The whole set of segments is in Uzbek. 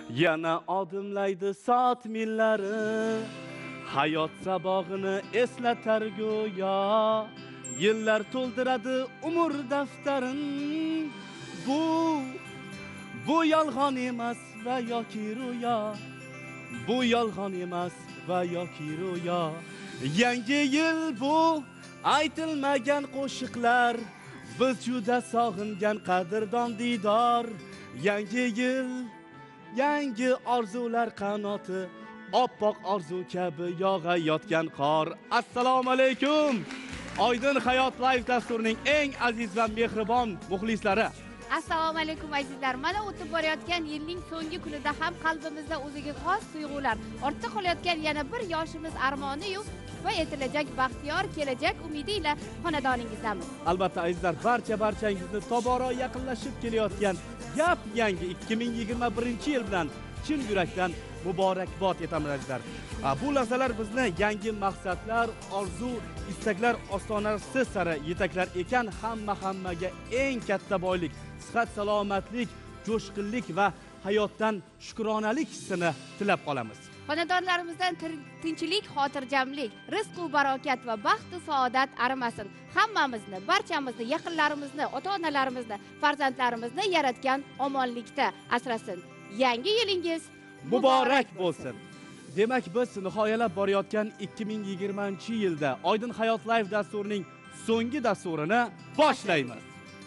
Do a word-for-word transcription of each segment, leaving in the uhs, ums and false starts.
Yana odimlaydi soat millari, hayot sabog'ini eslatar go'yo. Yillar to'ldiradi umr daftarin. Bu bu yolg'on emas va yoki ro'yo. Bu yolg'on emas va yoki ro'yo. Yangi yil bu aytilmagan qo'shiqlar, biz juda sog'ingan qadrdon diydor. Yangi yil, yangi orzular qanoti, oppoq orzu kabi yog'ayotgan qor. Assalomu alaykum. Oydin Hayot Live dasturining eng aziz va mehribon muxlislari. Assalomu alaykum azizlar. Mana o'tib borayotgan yilning so'nggi kunida ham qalbimizda o'ziga xos tuyg'ular, ortda qolayotgan yana bir yoshimiz armoni-yu va etilajak baxtiyor kelajak umidi ila xonadoningizdamiz. Albatta azizlar, barcha barchangizni tobora yaqinlashib kelayotgan yap yangi ikki ming yigirma birinchi yil bilan chin yurakdan muborakbod etaman azizlar. Bu lahzalar bizni yangi maqsadlar, orzu, istaklar ostonasi sari yetaklar ekan, hamma hammaga eng katta boylik, sihat, salomatlik, jo'shqinlik va hayotdan shukronalik hissini tilab qolamiz. Xonadonlarimizdan tinchlik, xotirjamlik, rizq va barokat va baxt va saodat arimasin. Hammamizni, barchamizni, yaqinlarimizni, ota-onalarimizni, farzandlarimizni yaratgan omonlikda asrasin. Yangi yilingiz muborak bo'lsin. Demak, biz nihoyalab borayotgan ikki ming yigirmanchi yilda Oydin Hayot Live dasturining so'nggi dasturini boshlaymiz.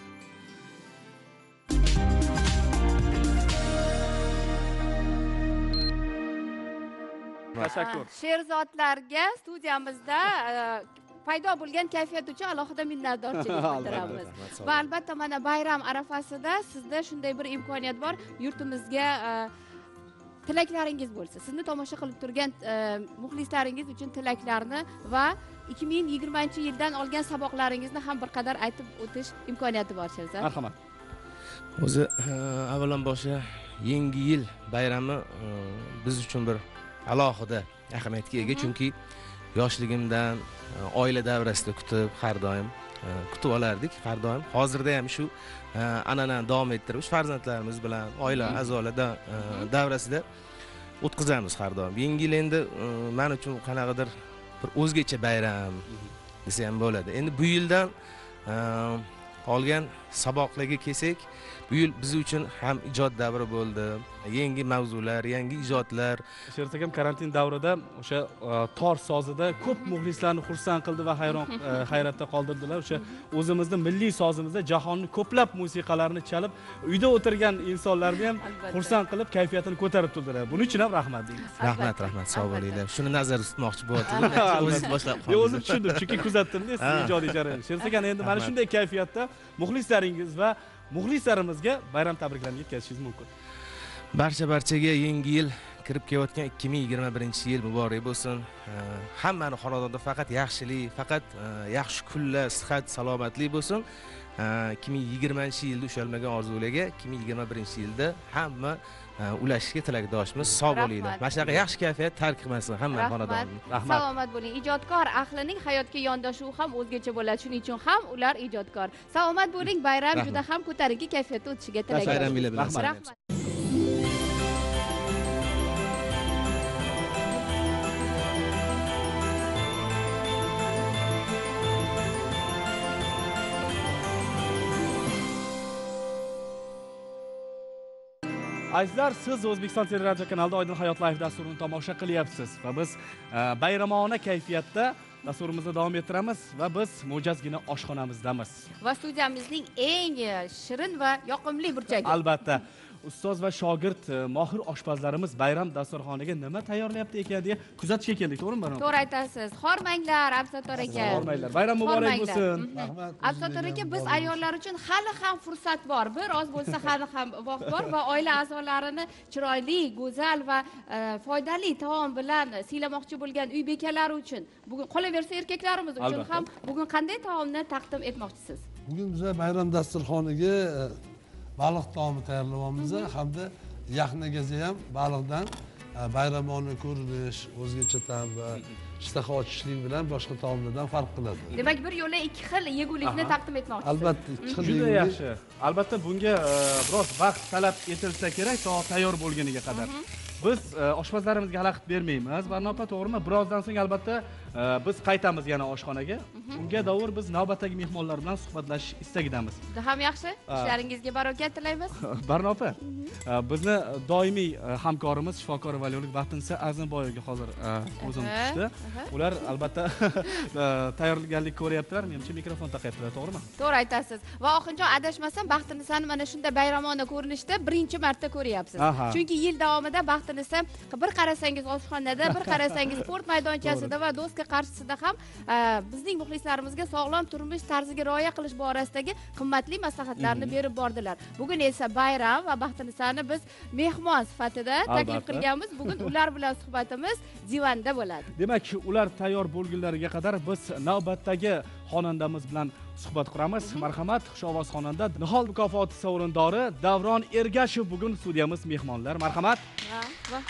Tashakkur. Sherzodlarga studiyamizda paydo bo'lgan kayfiyat uchun alohida minnatdorchilik bildiramiz. Va albatta mana bayram arafasida sizda shunday bir imkoniyat bor, yurtimizga tilaklaringiz bo'lsa, sizni tomosha qilib turgan muxlislaringiz uchun tilaklarni va ikki ming yigirmanchi yildan olgan saboqlaringizni ham bir qadar aytib o'tish imkoniyati bor Sherzod. Marhamat. O'zi avvalamboshiga yangi yil bayrami biz uchun bir alohida ahamiyatga ega, chunki yoshligimdan oila davrasida kutib, har doim kutib olardik, har doim. Hozirda ham shu an'anani davom ettirib, farzandlarimiz bilan oila a'zolar davrasida o'tkazamiz har doim. Yangi yil endi men uchun qanaqadir bir o'zgacha bayram desa ham bo'ladi. Endi bu yildan olgan saboqlarga kelsak, bu yil biz uchun ham ijod davri bo'ldi. Yangi mavzular, yangi ijodlar. Sherzod akam karantin davrida o'sha tor sozida ko'p muxlislarni xursand qildi va hayron hayratda qoldirdilar. O'sha o'zimizning milliy sozimizda jahonning ko'plab musiqalarini chalib, uyda o'tirgan insonlarni ham xursand qilib, kayfiyatini ko'tarib turdilar. Buning uchun ham rahmat deymiz. Rahmat, rahmat, sog' bo'linglar. Shuni nazarda tutmoqchi bo'ldim. O'zingiz boshlab qo'ydingiz. O'zim tushundim, chunki kuzatdim-da siz ijodiy jarayonni. Sherzod aka, endi mana shunday kayfiyatda muxlislaringiz va muxlislarimizga bayram tabriklarini yetkazishingiz mumkin. Barcha barchaga yangi yil kirib kelayotgan ikki ming yigirma birinchi yil muborak bo'lsin. Hammani xonadonda faqat yaxshilik, faqat yaxshi kunlar, sihat, salomatlik bo'lsin. ikki ming yigirmanchi yilda ushalmagan orzularga ikki ming yigirma birinchi yilda hamma ulashishga tilakdoshmiz. Sog' bo'linglar. Mana shunaqa yaxshi kayfiyat tark qilmasin hamma xonadonni. Rahmat. Salomat bo'ling. Ijodkor ahlining hayotga yondashuvi ham o'zgacha bo'ladi. Shuning uchun ham ular ijodkor. Salomat bo'ling. Bayram juda ham ko'tarinki kayfiyatda o'tishiga tilakdosh. Bayram bilan rahmat. Azizlar, siz O'zbekiston teleradio kanalida Oydin Hayot Live dasturini tomosha qilyapsiz va biz bayramona kayfiyatda dasturimizni davom ettiramiz va biz mo'jazgina oshxonamizdamiz. Va studiyamizning eng shirin va yoqimli burchagi. Albatta. Ustoz va shogird mohir oshpazlarimiz bayram dasturxoniga nima tayyorlayapti ekan deya kuzatishga keldik, to'g'rimi Barom? To'g'ri aytasiz. Xormanglar, Absator aka. Xormanglar. Bayram muborak bo'lsin. Rahmat. Absator aka, biz ayollar uchun hali ham fursat bor. Bir oz bo'lsa hali ham vaqt bor va oila a'zolarini chiroyli, go'zal va foydali taom bilan siylamoqchi bo'lgan uy bekalari uchun, bugun qolaversa erkaklarimiz uchun ham bugun qanday taomni taqdim etmoqchisiz? Bugun biz bayram dasturxoniga baliq taomi tayyorlayapmiz hamda yaxna gaza ham baliqdan bayramona ko'rinish, o'zgacha ta'm va ishtaha ochishlik bilan boshqa taomlardan farq qiladi. Demak, bir yo'la ikki xil yegulikni taqdim etmoqchisiz. Albatta, ikki xil Juda yegulik. yaxshi. Albatta bunga e, biroz vaqt talab etilsa kerak, to tayyor bo'lganiga qadar. Biz e, oshpazlarimizga xalaqit bermaymiz. Barnopa, to'g'rimi? Birozdan so'ng albatta e, biz qaytamiz yana oshxonaga. Unga davr biz navbatdagi mehmonlar bilan suhbatlashish istagidamiz. Juda ham yaxshi. Ishlaringizga barokat tilaymiz. Barnopa, e, bizni doimiy e, hamkorimiz shifokor valiyolik Baxtinisa Azimboyevga hozir e, o'zim tushdi. Ular albatta e, tayyorgarlik ko'ryaptilar. Menimcha mikrofon taqayaptilar, to'g'rimi? To'g'ri aytasiz. Va oxinjon adashmasam, Baxtinisani mana shunda bayramona ko'rinishda birinchi marta ko'ryapsiz. Aha. Chunki yil davomida Baxtinisa bir qarasangiz oshxonada, bir qarasangiz sport maydonchasida va do'stga qarshisida ham e, bizning muxlislarimizga sog'lom turmush tarziga rioya qilish borasidagi qimmatli maslahatlarni berib bordilar. Bugun esa bayram va Baxtinisani biz mehmon sifatida taklif Albatta. qilganmiz. Bugun ular bilan suhbatimiz divanda bo'ladi. Demak, ular tayyor bo'lgunlariga qadar biz navbatdagi xonandamiz bilan suhbat quramiz. Marhamat, xushovoz xonanda Nihol mukofoti sovrindori Davron Ergashev bugun studiyamiz mehmonlar. Marhamat. Va- va-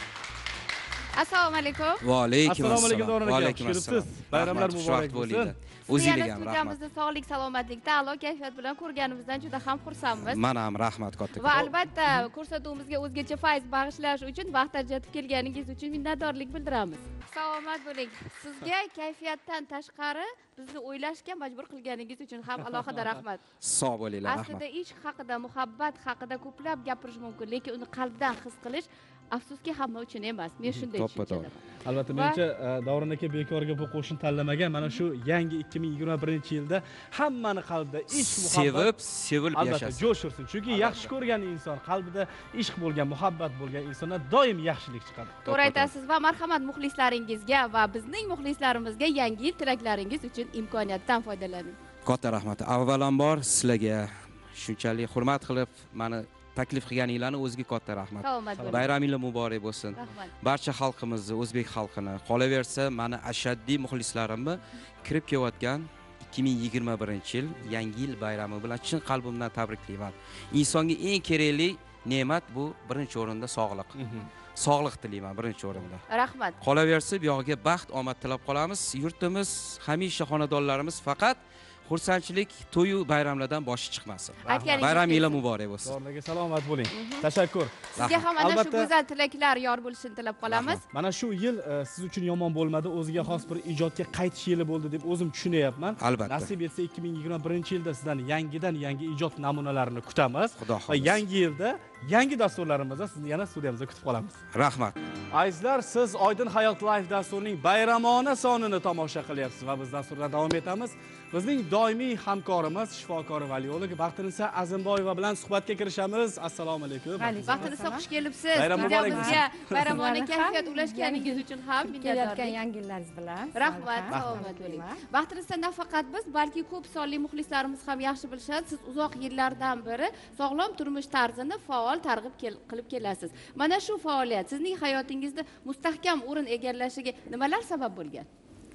Assalomu alaykum. Va alaykum Assalomu alaykum Davron aka. Va alaykum assalom. Bayramlar Rahmat, muborak xushvaqt bo'lsin. O'zingizga ham rahmat. Studiyamizni sog'lik, salomatlikda, a'lo kayfiyat bilan ko'rganimizdan juda ham xursandmiz. Mana ham rahmat kattakon. Va albatta ko'rsatuvimizga o'zgacha fayz bag'ishlash uchun vaqt ajratib kelganingiz uchun minnatdorlik bildiramiz. Salomat bo'ling. Sizga kayfiyatdan tashqari bizni o'ylashga majbur qilganingiz uchun ham alohida rahmat. Sog' bo'linglar, rahmat. Aslida ishq haqida, muhabbat haqida ko'plab gapirish mumkin, lekin uni qalbdan his qilish afsuski hamma uchun emas. Men shunday tushunchaman. Albatta, menimcha Davron aka bekorga bu qo'shin tanlamagan. Mana shu yangi ikki ming yigirma birinchi yilda hammani qalbida ishq, muhabbat Sevib, sevilib albatta yashasin. jo'shirsin. Chunki yaxshi ko'rgan inson, qalbida ishq bo'lgan, muhabbat bo'lgan insondan doim yaxshilik chiqadi. To'g'ri aytasiz va marhamat muxlislaringizga va bizning muxlislarimizga yangi yil tilaklaringiz uchun imkoniyatdan foydalaning. Katta rahmat. Avvalambor sizlarga shunchalik hurmat qilib, meni taklif qilganinglarni o'ziga katta rahmat. Salomat bo'ling. Bayramingiz muborak bo'lsin. Rahmat. Barcha xalqimizni, o'zbek xalqini, qolaversa, meni ashaddiy muxlislarimni kirib kelayotgan ikki ming yigirma birinchi yil yangi yil bayrami bilan chin qalbimdan tabriklayman. Insonga eng kerakli ne'mat bu birinchi o'rinda sog'liq. Sog'liq tilayman birinchi o'rinda. Rahmat. Qolaversa, bu yog'iga baxt, omad tilab qolamiz. Yurtimiz, hamisha xonadonlarimiz faqat xursandchilik, to'yu bayramlardan boshi chiqmasin. Aytganingiz Bayramingiz kelsin. muborak bo'lsin. Davron aka salomat bo'ling. Tashakkur. Sizga ham ana shu Albatta- go'zal tilaklar yor bo'lishini tilab qolamiz. Mana shu yil e, siz uchun yomon bo'lmadi, o'ziga xos bir ijodga qaytish yili bo'ldi deb o'zim tushunyapman. Albatta. Nasib etsa ikki ming yigirma birinchi yilda sizdan yangidan yangi ijod namunalarini kutamiz. Xudo Va xohlasa. yangi yilda yangi dasturlarimizda sizni yana studiyamizda kutib qolamiz. Rahmat. Azizlar, siz Oydin hayot live dasturining bayramona sonini tomosha qilyapsiz va biz dasturdan davom etamiz. Bizning doimiy hamkorimiz shifokor valiyolik Baxtinisa Azimboyeva bilan suhbatga kirishamiz. Assalomu alaykum. Vaqtinizda xush kelibsiz. Bayram muborak Studiyamizga bayramona Sizlarni kayfiyat ham ulashganingiz uchun ham kelayotgan minnatdorlik. yangi yillaringiz bilan. Rahmat, salomat bo'ling. Baxtinizda nafaqat biz, balki ko'p sonli muxlislarimiz ham yaxshi bilishadi. Siz uzoq yillardan beri sog'lom turmush tarzini faol targ'ib kel- qilib kelasiz. Mana shu faoliyat sizning hayotingizda mustahkam o'rin egallashiga nimalar sabab bo'lgan?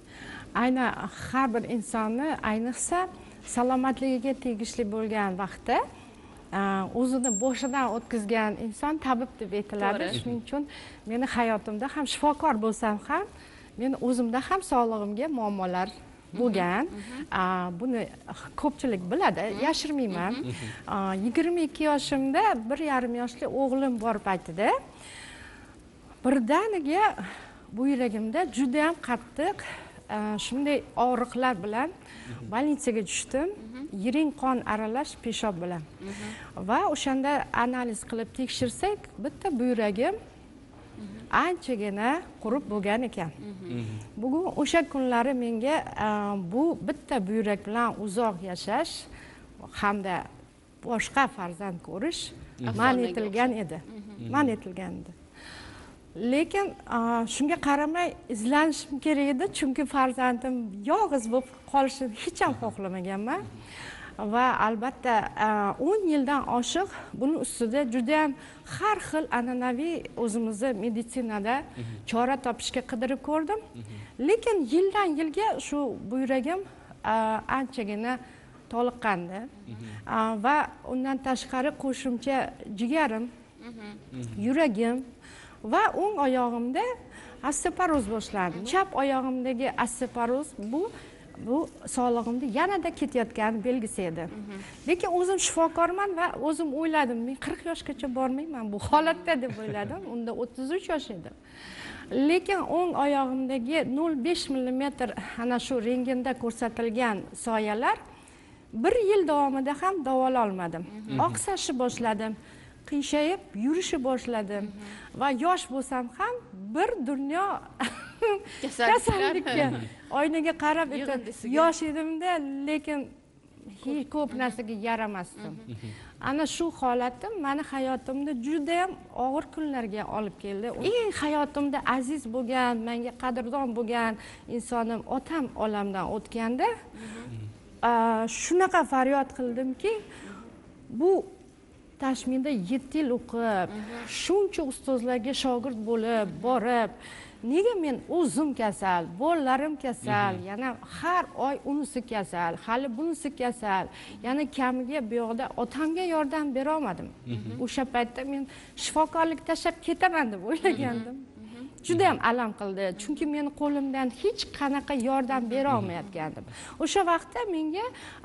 Aynan har bir insonni, ayniqsa salomatligiga tegishli bo'lgan vaqtda a, o'zini boshidan o'tkazgan inson tabib deb aytiladi. To'g'ri. Shuning uchun meni hayotimda ham shifokor bo'lsam ham, men o'zimda ham sog'lig'imga muammolar bo'lgan. A, Buni ko'pchilik biladi, yashirmayman. A, yigirma ikki yoshimda bir yarim yoshli o'g'lim bor paytida birdaniga bu yuragimda juda ham qattiq a, shunday og'riqlar bilan больницаga tushdim. Yiring qon aralash peshob bilan. Va o'shanda analiz qilib tekshirsak, bitta buyragim anchagina qurib bo'lgan ekan. Bugun o'sha kunlari menga a, bu bitta buyrak bilan uzoq yashash hamda boshqa farzand ko'rish man etilgan edi. Man etilgan edi. Lekin a, shunga qaramay izlanishim kerak edi, chunki farzandim yolg'iz bo'lib qolishini hech ham xohlamaganman. Va albatta o'n yildan oshiq buni ustida juda ham har xil an'anaviy o'zimizni meditsinada chora topishga qidirib ko'rdim. Lekin yildan yilga shu buyragim a, anchagina toliqqandi. A, va undan tashqari qo'shimcha jigarim, yuragim va o'ng oyog'imda osteoporoz boshlandi. Chap oyog'imdagi osteoporoz bu bu sog'lig'imda yanada ketayotgani belgisi edi. Lekin o'zim shifokorman va o'zim o'yladim, men qirq yoshgacha bormayman bu holatda deb o'yladim. Unda o'ttiz uch yosh edim. Lekin o'ng oyog'imdagi nol besh millimetr ana shu rentgenda ko'rsatilgan soyalar bir yil davomida ham davola olmadim. Oqsashi boshladim, qiyshayib yurishni boshladim va yosh bo'lsam ham bir dunyo kasallikka oynaga qarab yosh edimda, lekin hech ko'p narsaga yaramasdim. Ana shu holatim meni hayotimda juda ham og'ir kunlarga olib keldi. Eng hayotimda aziz bo'lgan, menga qadrdon bo'lgan insonim otam olamdan o'tganda shunaqa faryod qildimki, bu Tashminda yetti yil o'qib, shuncha ustozlarga shogird bo'lib, borib, nega men o'zim kasal, bolalarim kasal, yana har oy unisi kasal, hali bunisi kasal, yana kamiga bu yoqda otamga yordam bera olmadim. O'sha paytda men shifokorlik tashlab ketaman deb o'ylagandim. Juda ham alam qildi, chunki meni qo'limdan hech qanaqa yordam bera olmayotgandim. O'sha vaqtda menga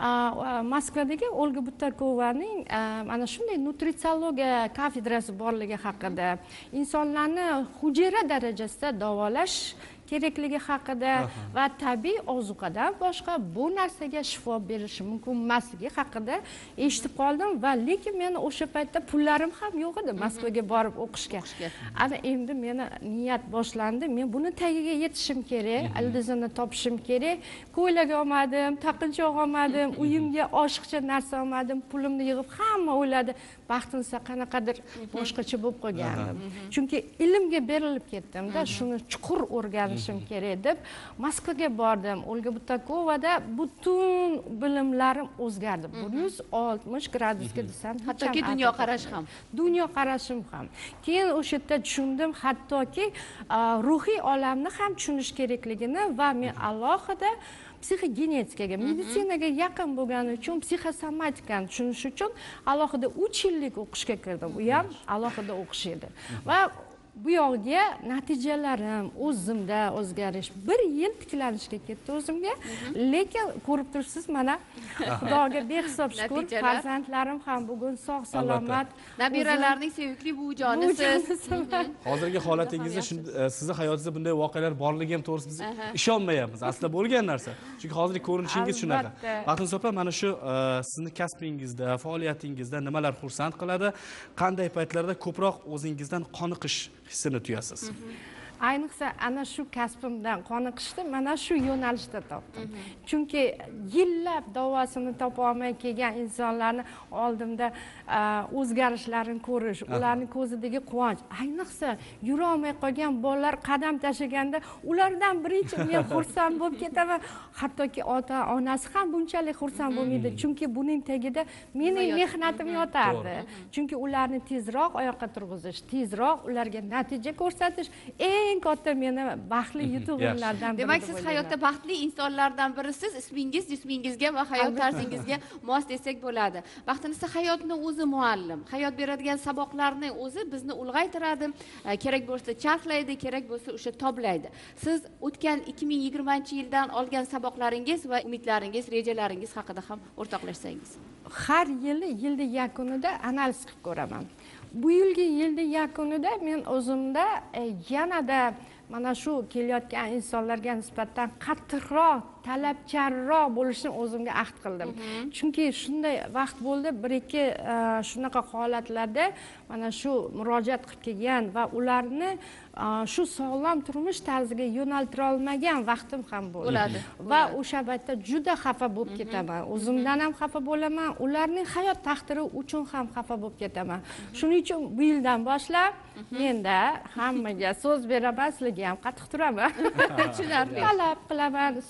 Moskvadagi Olga Butakovaning mana shunday nutritsiologiya kafedrasi borligi haqida, insonlarni hujayra darajasida davolash kerakligi haqida va tabiiy ozuqadan boshqa bu narsaga shifo berishi mumkin emasligi haqida eshitib qoldim va lekin meni o'sha paytda pullarim ham yo'q edi Moskvaga borib o'qishga. Ana endi meni niyat boshlandi. Men buni tagiga yetishim kerak, ildizini topishim kerak. Ko'ylak olmadim, taqinchoq olmadim, uyimga oshiqcha narsa olmadim, pulimni yig'ib hamma o'yladi, baxtimsa qanaqadir boshqacha bo'lib qolgandim. Chunki ilmga berilib ketdim-da, shuni chuqur o'rganishim kerak deb Moskvaga bordim. Olga Butakovada butun bilimlarim o'zgardi. bir yuz oltmish gradusga desam, hattoki dunyo qarash ham. Dunyo qarashim ham. Keyin o'sha yerda tushundim, hattoki ruhiy olamni ham tushunish kerakligini va men alohida psixogenetikaga, meditsinaga yaqin bo'lgani uchun psixosomatikani tushunish uchun alohida uch yillik o'qishga kirdim. U ham alohida o'qish edi. Va bu yoqga natijalarim o'zimda o'zgarish bir yil tiklanishga ketdi o'zimga. Lekin ko'rib turibsiz, mana Xudoga behisob shukr, farzandlarim ham bugun sog' salomat. Nabiralarning sevimli buvijonisiz. Hozirgi holatingizda sizni hayotingizda bunday voqealar borligi ham to'g'risi biz ishonmayapmiz. Aslida bo'lgan narsa. Chunki hozirgi ko'rinishingiz shunaqa. Baxtiniz opa, mana shu sizni kasbingizda, faoliyatingizda nimalar xursand qiladi? Qanday paytlarda ko'proq o'zingizdan qoniqish hissini tuyasiz? Ayniqsa ana shu kasbimdan qoniqishni mana shu yo'nalishda topdim. Chunki yillab davosini topa olmay kelgan insonlarni oldimda o'zgarishlarini ko'rish, ularning ko'zidagi quvonch, ayniqsa yura olmay qolgan bolalar qadam tashlaganda ulardan birinchi men xursand bo'lib ketaman. Hattoki ota-onasi ham bunchalik xursand bo'lmaydi, chunki buning tagida mening mehnatim yotardi. Chunki ularni tezroq oyoqqa turg'izish, tezroq ularga natija ko'rsatish eng katta meni baxtli yutuqlardan biri. Demak, siz hayotda baxtli insonlardan birisiz. Ismingiz, jismingizga va hayot tarzingizga mos desak bo'ladi. Baxtinizda hayotni o'zi muallim. Hayot beradigan saboqlarni o'zi bizni ulg'aytiradi. Kerak bo'lsa charxlaydi, kerak bo'lsa o'sha toblaydi. Siz o'tgan ikki ming yigirmanchi yildan olgan saboqlaringiz va umidlaringiz, rejalaringiz haqida ham o'rtoqlashsangiz. Har yili yilning yakunida analiz qilib ko'raman. Bu yilgi yilning yakunida men o'zimda yanada mana shu kelayotgan insonlarga nisbatan qattiqroq, talabchanroq bo'lishni o'zimga ahd qildim. Chunki shunday vaqt bo'ldi, bir ikki shunaqa holatlarda mana shu murojaat qilib kelgan va ularni shu sog'lom turmush tarziga yo'naltira olmagan vaqtim ham bo'ladi. Va o'sha paytda juda xafa bo'lib ketaman. O'zimdan ham xafa bo'laman, ularning hayot taqdiri uchun ham xafa bo'lib ketaman. Shuning uchun bu yildan boshlab menda hammaga so'z beraman, sizlarga ham qattiq turaman. Tushunarli. Talab qilaman, sog'lom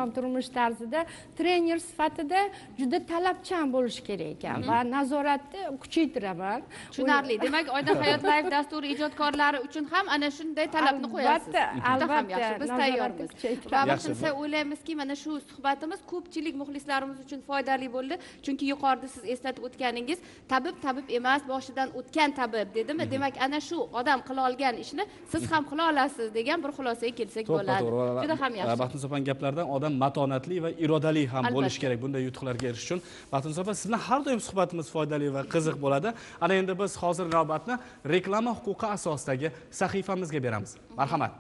turmush tarzida trener sifatida juda talabchan bo'lish kerak ekan va nazoratni kuchaytiraman. Tushunarli. Demak, Oydin hayot live dasturi ijodkorlari uchun ham ana shunday talabni qo'yasiz. Albatta, albatta, biz tayyormiz. Va biz o'ylaymizki, mana shu suhbatimiz ko'pchilik muxlislarimiz uchun foydali bo'ldi. Chunki yuqorida siz eslatib o'tganingiz, tabib tabib emas, boshidan o'tgan tabib dedimi? Demak, ana shu odam qila olgan ishni siz ham qila olasiz degan bir xulosaga kelsak bo'ladi. Juda ham yaxshi. Baxtiniso opa gaplardan odam matonatli va irodali ham bo'lishi kerak bunday yutuqlarga erishish uchun. Baxtiniso opa, sizlar har doim suhbatimiz foydali va qiziq bo'ladi. Ana endi biz hozir navbatni reklama huquqi asosidagi sahifamizga beramiz. Marhamat.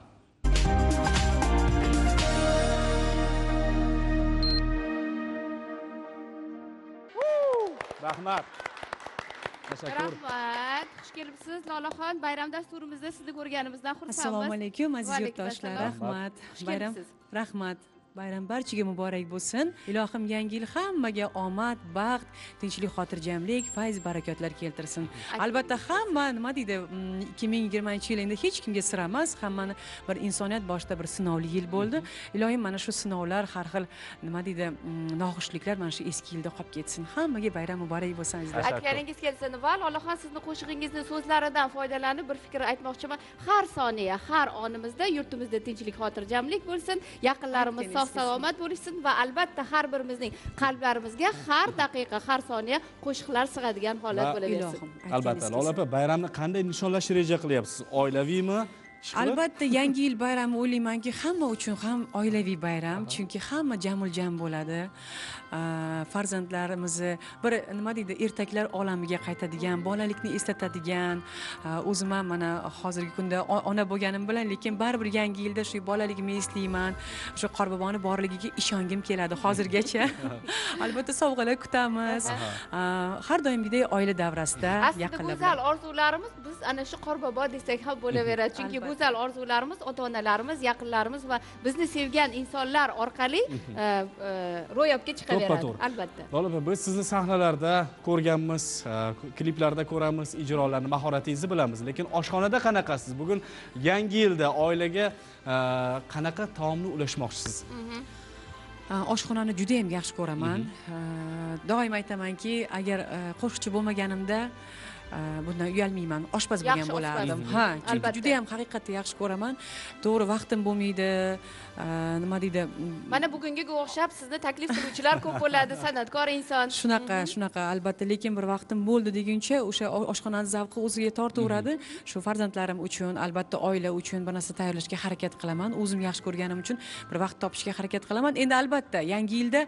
Rahmat. Tashakkur. Rahmat. Xush kelibsiz Lolaxon. Bayram dasturimizda sizni ko'rganimizdan xursandmiz. Assalomu alaykum aziz yurtdoshlar. Rahmat. Bayram rahmat. Bayram barchaga muborak bo'lsin. Ilohim yangi yil hammaga omad, baxt, tinchlik, xotirjamlik, fayz, barakotlar keltirsin. Albatta hamma nima deydi, ikki ming yigirmanchi yil endi hech kimga sir emas, hammani bir insoniyat boshida bir sinovli yil bo'ldi. Ilohim mana shu sinovlar, har xil nima deydi, noxushliklar mana shu eski yilda qolib ketsin. Hammaga bayram muborak bo'lsin azizlar. Aytganingiz kelsin va Lolaxon sizni qo'shig'ingizning so'zlaridan foydalanib bir fikr aytmoqchiman. Har soniya, har onimizda yurtimizda tinchlik, xotirjamlik bo'lsin, yaqinlarimiz sog' salomat bo'lishsin va albatta har birimizning qalblarimizga har daqiqa, har soniya qo'shiqlar sig'adigan holat bo'laversin. Albatta, Lola opa, bayramni qanday nishonlash reja qilyapsiz? Oilaviymi? Albatta, yangi yil bayrami o'ylaymanki, hamma uchun ham oilaviy bayram, chunki hamma jamul jam bo'ladi. Farzandlarimizni bir nima deydi, ertaklar olamiga qaytadigan, bolalikni eslatadigan. O'zim ham mana hozirgi kunda ona bo'lganim bilan, lekin baribir yangi yilda shu bolaligimni eslayman. Shu Qorboboni borligiga ishongim keladi hozirgacha. Albatta sovg'alar kutamiz. Har doimgidek oila davrasida yaqinlar. Go'zal orzularimiz biz ana shu Qorbobo desak ham bo'laveradi. Chunki go'zal orzularimiz ota-onalarimiz, yaqinlarimiz va bizni sevgan insonlar orqali ro'yobga chiqadi. Albatta. Lola opa, biz sizni sahnalarda ko'rganmiz, kliplarda ko'ramiz, ijrolarni, mahoratingizni bilamiz, lekin oshxonada qanaqasiz? Bugun yangi yilda oilaga qanaqa taomni ulashmoqchisiz? Oshxonani juda ham yaxshi ko'raman. Doim aytamanki, agar qo'shiqchi bo'lmaganimda bundan uyalmayman, oshpaz bo'lgan bo'lardim. Ha, chunki juda ham haqiqatda yaxshi ko'raman. To'g'ri, vaqtim bo'lmaydi. Nima deydi? Mana bugungiga o'xshab sizni taklif qiluvchilar ko'p bo'ladi, san'atkor inson. Shunaqa, shunaqa, albatta, lekin bir vaqtim bo'ldi deguncha o'sha oshxonani zavqi o'ziga tortaveradi. Shu farzandlarim uchun, albatta oila uchun bir narsa tayyorlashga harakat qilaman. O'zim yaxshi ko'rganim uchun bir vaqt topishga harakat qilaman. Endi albatta, yangi yilda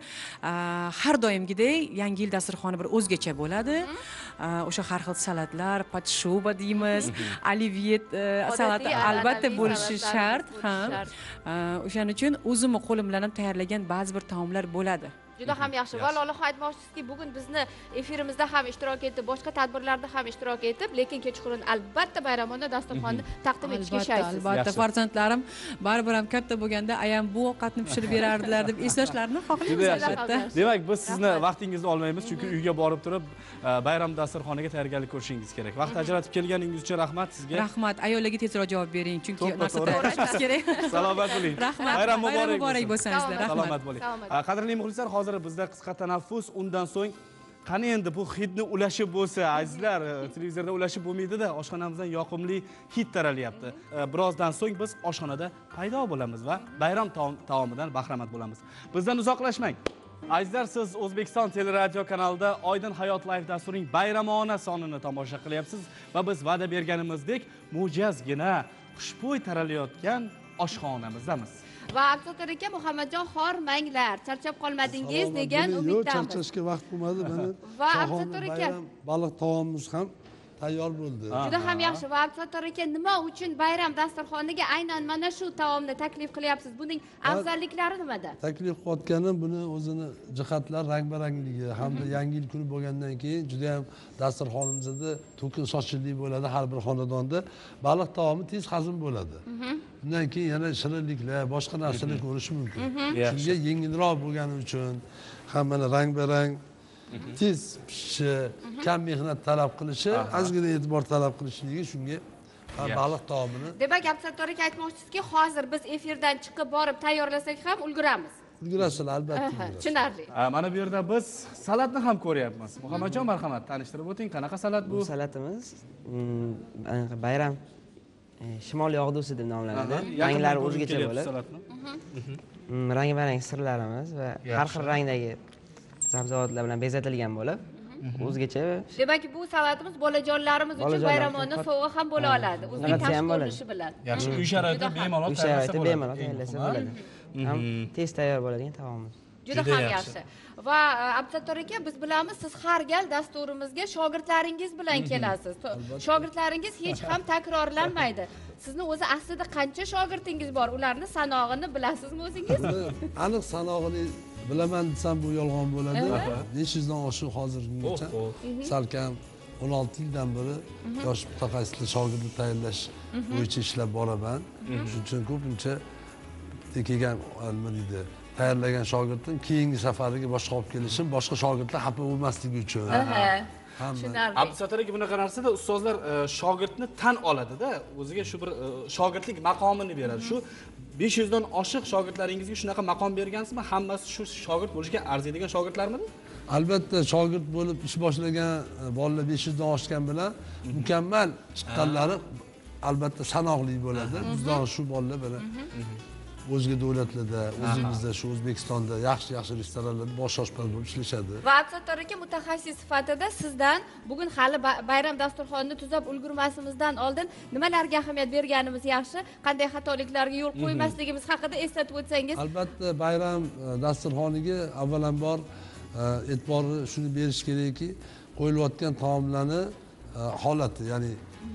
har doimgidek yangi yil dasturxoni bir o'zgacha bo'ladi. O'sha har xil salatlar, patshuba deymiz, olivye salati albatta bo'lishi shart. Ha. O'shaning uchun o'zimni qo'lim bilan ham tayyorlagan ba'zi bir taomlar bo'ladi. Juda ham yaxshi. Va Lolaxon aytmoqchisizki, bugun bizni efirimizda ham ishtirok etib, boshqa tadbirlarda ham ishtirok etib, lekin kechqurun albatta bayramona dasturxonni taqdim etishga shaysiz. Albatta, farzandlarim baribir ham katta bo'lganda ayam bu ovqatni pishirib berardilar deb eslashlarini xohlaymiz albatta. Demak, biz sizni vaqtingizni olmaymiz, chunki uyga borib turib bayram dasturxoniga tayyorgarlik ko'rishingiz kerak. Vaqt ajratib kelganingiz uchun rahmat sizga. Rahmat. Ayollarga tezroq javob bering, chunki narsa tayyorlashimiz kerak. Salomat bo'ling. Rahmat. Bayram muborak bo'lsin sizlar. Rahmat. Salomat bo'ling. Qadrli muxlislar, hozir bizda qisqa tanaffus, undan so'ng qani endi bu hidni ulashib bo'lsa, azizlar, televizorda ulashib bo'lmaydi-da, oshxonamizdan yoqimli hid taralyapti. Birozdan so'ng biz oshxonada paydo bo'lamiz va bayram taomidan bahramand bo'lamiz. Bizdan uzoqlashmang. Azizlar, siz O'zbekiston teleradio kanalida Oydin hayot live dasturining bayramona sonini tomosha qilyapsiz va biz va'da berganimizdek mo'jazgina xushbo'y taralayotgan oshxonamizdamiz. Va aksiyador aka, Muhammadjon hormanglar, charchab qolmadingiz degan umiddamiz. Charchashga vaqt bo'lmadi. Mana va aksiyador aka, baliq taomimiz ham tayyor bo'ldi. Juda ham yaxshi. Va aksiyador aka, nima uchun bayram dasturxoniga aynan mana shu taomni taklif qilyapsiz? Buning afzalliklari nimada? Taklif qilayotganim buni o'zini jihatlar, rang-barangligi hamda yangi yil kuni bo'lgandan keyin juda ham dasturxonimizda to'kin sochillik bo'ladi har bir xonadonda. Baliq taomi tez hazm bo'ladi. Undan keyin yana shirinliklar, boshqa narsalar ko'rish mumkin. Shunga yengilroq bo'lgani uchun hammani rang-barang, tez pishishi, kam mehnat talab qilishi, ozgina e'tibor talab qilishligi shunga baliq taomini. Demak, aksiyador aka aytmoqchisizki, hozir biz efirdan chiqib borib tayyorlasak ham ulguramiz. ulgurasizlar, albatta ulgurasiz. Tushunarli. A, mana bu yerda biz salatni ham ko'ryapmiz. Muhammadjon, marhamat, tanishtirib o'ting, qanaqa salat bu? Bu salatimiz mm, anaqa bayram e, shimol yog'dusi deb nomlanadi. Ranglari o'zgacha bo'lib, mm, rang-barang sirlarimiz va har xil rangdagi sabzavotlar bilan bezatilgan bo'lib, o'zgacha. Demak, bu salatimiz bolajonlarimiz uchun Bolajonlar bayramona sovg'a ham bo'la oladi. O'zining Unaqasi tashqi ham bo'ladi. ko'rinishi bilan. Yaxshi, uy sharoitida bemalol Uy tayyorlasa sharoitida bo'ladi. bemalol tayyorlasa bo'ladi. Ham tez tayyor bo'ladigan taomimiz. Juda ham yaxshi. Va Abdusattor aka, biz bilamiz, siz har gal dasturimizga shogirdlaringiz bilan kelasiz. Shogirdlaringiz hech ham takrorlanmaydi. Sizni o'zi aslida qancha shogirdingiz bor? Ularni sanog'ini bilasizmi o'zingiz? Aniq sanog'ini bilaman desam bu yolg'on bo'ladi. besh yuzdan oshiq hozirgacha. Salkam o'n olti yildan beri yosh mutaxassislar shogirdni tayyorlash bo'yicha ishlab boraman. Shuning uchun ko'pincha kelgan nima deydi, tayyorlagan shogirdim keyingi safariga boshqa olib kelishim, boshqa shogirdlar xafa bo'lmasligi uchun. Tushunarli. Abdusattor aka, bunaqa narsada ustozlar e, shogirdni tan oladida, o'ziga shu bir e, shogirdlik maqomini beradi. Shu besh yuzdan oshiq shogirdlaringizga shunaqa maqom bergansizmi? Hammasi shu shogird bo'lishga arziydigan shogirdlarmidi? Albatta shogird bo'lib ish boshlagan e, bolalar besh yuzdan oshgan bilan mukammal chiqqanlari albatta sanoqli bo'ladi. Bizdan shu bolalar bilan o'zga davlatlarda, o'zimizda shu O'zbekistonda yaxshi-yaxshi restoranlarda bosh oshpaz bo'lib ishlashadi. Va Abdusattor aka, mutaxassis sifatida sizdan bugun hali bayram dasturxonini tuzab ulgurmasimizdan oldin nimalarga ahamiyat berganimiz yaxshi, qanday xatoliklarga yo'l qo'ymasligimiz haqida eslatib o'tsangiz. Albatta bayram dasturxoniga avvalambor e'tiborni shuni berish kerakki, qo'yilayotgan taomlarni holati, ya'ni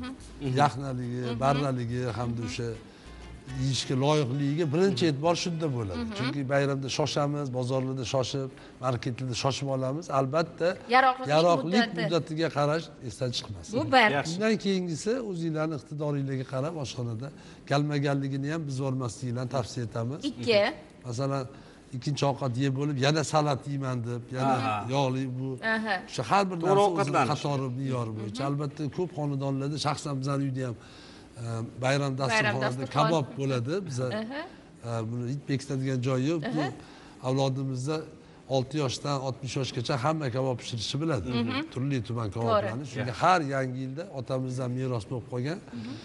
yaxnaligi, barraligi hamda o'sha yeyishga loyiqligiga birinchi e'tibor shunda bo'ladi. Chunki bayramda shoshamiz, bozorlarda shoshib, marketlarda shoshib olamiz. Albatta yaroqlilik muddatiga qarash esdan chiqmasin. Bu bir. Undan keyingisi o'zingizlarning iqtidoringizga qarab oshxonada galma-galligini ham biz o'rmasliklarni tavsiya etamiz. Ikki. Masalan, ikkinchi ovqat yeb bo'lib, yana salat yeyman deb, yana yog'li bu. O'sha har bir narsa o'zining qatori, me'yori bo'yicha. Albatta ko'p xonadonlarda, shaxsan bizning uyda ham bayram dasturxonida kabob bo'ladi. Biza buni hech bekitadigan joyi yo'q. Bu avlodimizda olti yoshdan oltmish yoshgacha hamma kabob pishirishni biladi. Turli tuman kaboblarni. Chunki har yangi yilda otamizdan meros bo'lib qolgan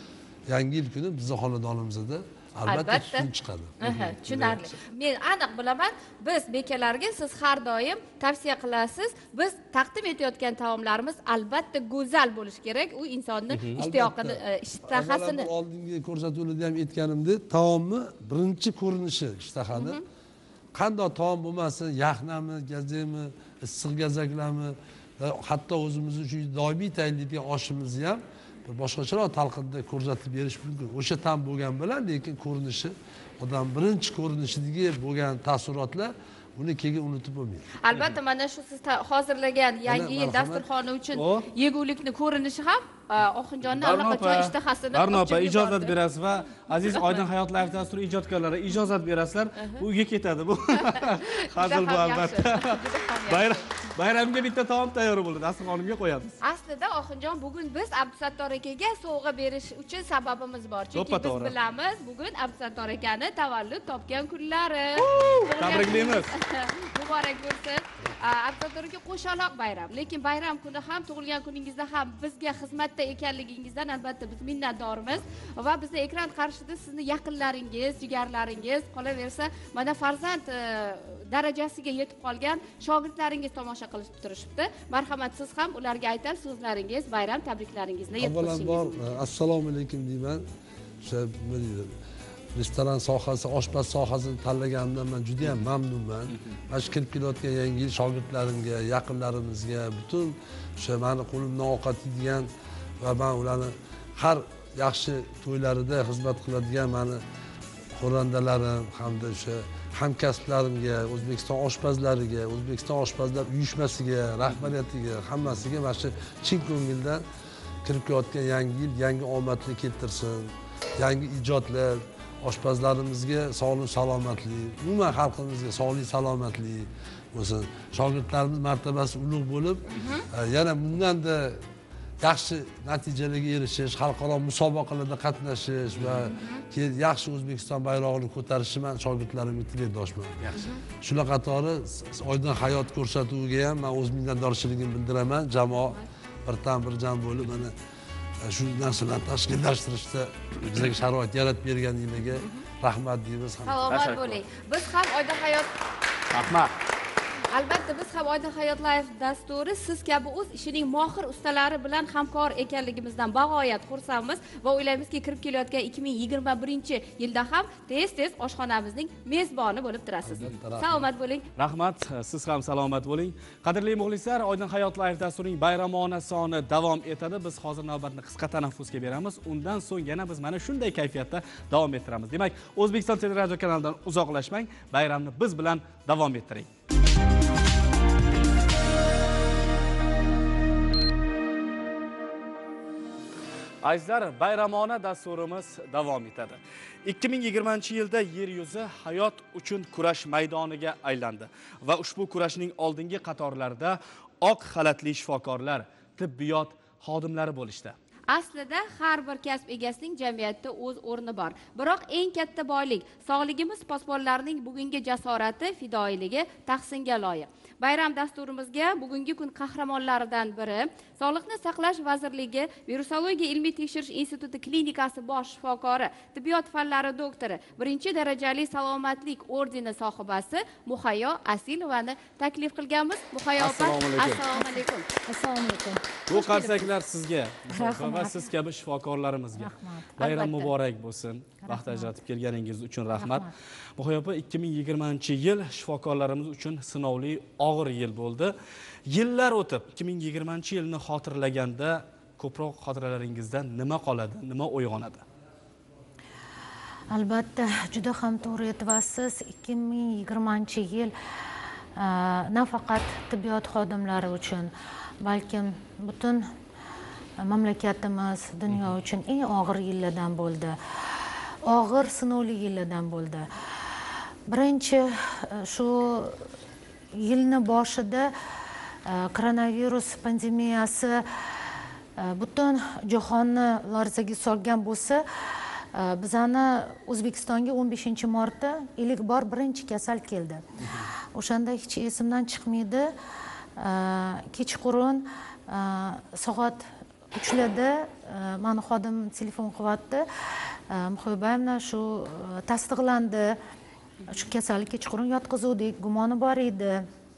yangi yil kuni bizning xonadonimizda albatta tutun chiqadi. Tushunarli. Men aniq bilaman, biz bekalarga siz har doim tavsiya qilasiz. Biz taqdim etayotgan taomlarimiz albatta go'zal bo'lishi kerak. U insonni ishtiyoqini, ishtahasini. Oldingi ko'rsatuvlarda ham aytganimdek, taomni birinchi ko'rinishi ishtahani. Qanday taom bo'lmasin, yaxnami, gazakmi, issiq gazaklarmi, hatto o'zimiz uchun doimiy tayyorlaydigan oshimizni ham boshqacharoq talqinda ko'rsatib berish mumkin. O'sha tam bo'lgan bilan, lekin ko'rinishi, odam birinchi ko'rinishidagi bo'lgan taassurotlar uni keyin unutib bo'lmaydi. Albatta, mana shu siz hozirlagan yangi yil dasturxoni uchun yegulikni ko'rinishi ham Oxunjonni allaqachon ishtahasini. Barnopa, ijozat berasiz va aziz Oydin Hayot Live dasturi ijodkorlari ijozat berasizlar. Uyga ketadi bu. Hazil bu albatta. Bayram Bayramga bitta taom tayyor bo'ldi, dasturxonimga qo'yamiz. Aslida Oxunjon, bugun biz Abdusattor akaga sovg'a berish uchun sababimiz bor. Chunki biz bilamiz, bugun Abdusattor akani tavallud topgan kunlari. Tabriklaymiz. Muborak bo'lsin. Abdusattor aka, qo'shaloq bayram. Lekin bayram kuni ham, tug'ilgan kuningizda ham bizga xizmatda ekanligingizdan albatta biz minnatdormiz va bizni ekran qarshida sizni yaqinlaringiz, jigarlaringiz, qolaversa, mana farzand darajasiga yetib qolgan shogirdlaringiz tomosha qilib turishibdi. Marhamat, siz ham ularga aytar so'zlaringiz, bayram tabriklaringizni yetkazishingiz. Avvalambor assalomu alaykum deyman. O'sha nima deydi? Restoran sohasi, oshpaz sohasini tanlaganimdan men juda ham mamnunman. Mana shu kirib kelayotgan yangi yil shogirdlarimga, yaqinlarimizga, butun o'sha meni qo'limdan ovqat yeydigan va men ularni har yaxshi to'ylarida xizmat qiladigan meni xonandalarim hamda o'sha hamkasblarimga, O'zbekiston oshpazlariga, O'zbekiston oshpazlar uyushmasiga, rahbariyatiga, hammasiga mana shu chin ko'ngildan kirib kelayotgan yangi yil yangi omadni keltirsin. Yangi ijodlar, oshpazlarimizga sog'lik, salomatlik, umuman xalqimizga sog'lik, salomatlik bo'lsin. Shogirdlarimiz martabasi ulug' bo'lib, yana bundanda yaxshi natijalarga erishish, xalqaro musobaqalarda qatnashish va keyin yaxshi O'zbekiston bayrog'ini ko'tarishni men shogirdlarimga tilakdoshman. Yaxshi. Shular qatori oydin hayot ko'rsatuviga ham men o'z minnatdorchiligimni bildiraman. Jamoa birdan bir jam bo'lib mana shu narsalarni tashkillashtirishda bizga sharoit yaratib berganingizga rahmat deymiz. Salomat bo'ling. Biz ham oydin hayot Rahmat. Albatta biz ham Oydin Hayot Live dasturi siz kabi o'z ishining mohir ustalari bilan hamkor ekanligimizdan bag'oyat xursandmiz va o'ylaymizki kirib kelayotgan ikki ming yigirma birinchi yilda ham tez-tez oshxonamizning mezboni bo'lib turasiz. Salomat bo'ling. Rahmat, siz ham salomat bo'ling. Qadrli muxlislar, Oydin Hayot Live dasturining bayramona soni davom etadi. Biz hozir navbatni qisqa tanaffusga beramiz. Undan so'ng yana biz mana shunday kayfiyatda davom ettiramiz. Demak, O'zbekiston teleradio kanalidan uzoqlashmang, bayramni biz bilan davom ettiring. Azizlar, bayramona dasturimiz davom etadi. ikki ming yigirmanchi yilda yer yuzi hayot uchun kurash maydoniga aylandi va ushbu kurashning oldingi qatorlarida oq xalatli shifokorlar, tibbiyot xodimlari bo'lishdi. Aslida har bir kasb egasining jamiyatda o'z o'rni bor. Biroq eng katta boylik sog'ligimiz posbonlarining bugungi jasorati, fidoyiligi tahsinga loyiq. Bayram dasturimizga bugungi kun qahramonlaridan biri Sog'liqni saqlash vazirligi Virusologiya ilmiy tekshirish instituti klinikasi bosh shifokori, tibbiyot fanlari doktori, birinchi darajali salomatlik ordeni sohibasi Muhayyo Asilovani taklif qilganmiz. Muhayyo opa, assalomu alaykum. Assalomu alaykum. Bu qarsaklar sizga va siz kabi shifokorlarimizga. Bayram muborak bo'lsin. Vaqt ajratib kelganingiz uchun rahmat. Muhayyo opa, ikki ming yigirmanchi yil shifokorlarimiz uchun sinovli, og'ir yil bo'ldi. Yillar o'tib, ikki ming yigirmanchi yilni xotirlaganda ko'proq xotiralaringizda nima qoladi, nima uyg'onadi? Albatta, juda ham to'g'ri aytyapsiz. ikki ming yigirmanchi yil nafaqat tibbiyot xodimlari uchun, balkim butun mamlakatimiz, dunyo uchun eng og'ir yillardan bo'ldi. Og'ir sinovli yillardan bo'ldi. Birinchi shu yilni boshida koronavirus pandemiyasi butun jahonni larzaga solgan bo'lsa, bizani O'zbekistonga o'n beshinchi martda ilk bor birinchi kasal keldi. O'shanda hech esimdan chiqmaydi. Kechqurun soat uchlarda mani xodim telefon qilyapti. Muhibamna shu tasdiqlandi. Shu kasallik kechqurun yotqizuvdik, gumoni bor edi.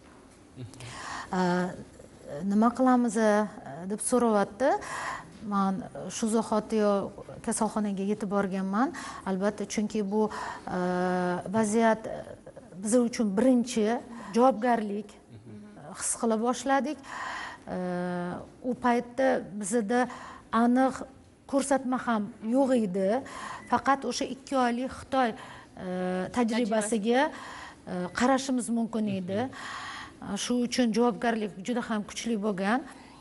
Nima qilamiz deb so'rayapti. Men shu zahotiyoq kasalxonaga yetib borganman. Albatta, chunki bu vaziyat biz uchun birinchi javobgarlik his qila boshladik. U paytda bizda aniq ko'rsatma ham yo'q edi. Faqat o'sha ikki oylik Xitoy tajribasiga qarashimiz mumkin edi. Shu uchun javobgarlik juda ham kuchli bo'lgan.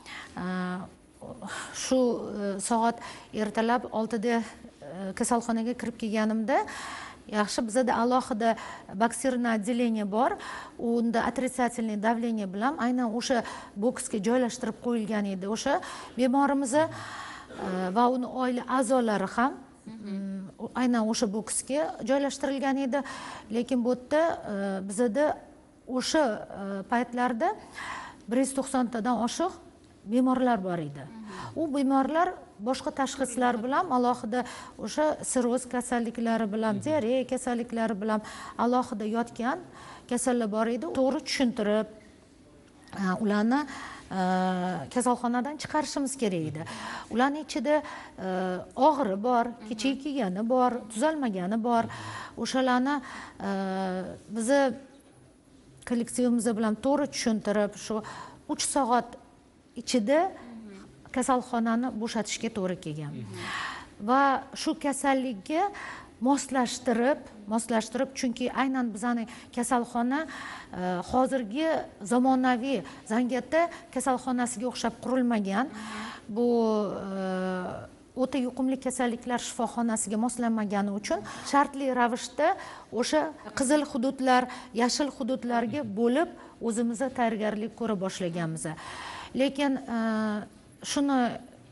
Shu soat ertalab oltida kasalxonaga kirib kelganimda, yaxshi bizda alohida bakteriya отделение bor. Unda отрицательный давление bilan aynan o'sha boksga joylashtirib qo'yilgan edi. O'sha bemorimiz va uni oila a'zolari ham aynan o'sha boksga joylashtirilgan edi. Lekin bu yerda bizda o'sha paytlarda bir yuz to'qsontadan oshiq bemorlar bor edi. U bemorlar boshqa tashxislar bilan, alohida o'sha sirroz kasalliklari bilan, diareya kasalliklari bilan alohida yotgan kasallar bor edi. To'g'ri tushuntirib, ularni kasalxonadan chiqarishimiz kerak edi. Ularning ichida og'iri bor, kecha kelgani bor, tuzalmagani bor. O'shalarni biz kollektivimiz bilan to'g'ri tushuntirib, shu uch soat ichida kasalxonani bo'shatishga to'g'ri kelgan. Va shu kasallikka moslashtirib, moslashtirib, chunki aynan bizning kasalxona hozirgi zamonaviy Zangiota kasalxonasiga o'xshab qurilmagan. Bu o'ta yuqumli kasalliklar shifoxonasiga moslanmagani uchun shartli ravishda o'sha qizil hududlar, yashil hududlarga bo'lib o'zimizga tayyorgarlik ko'ra boshlaganmiz. Lekin shuni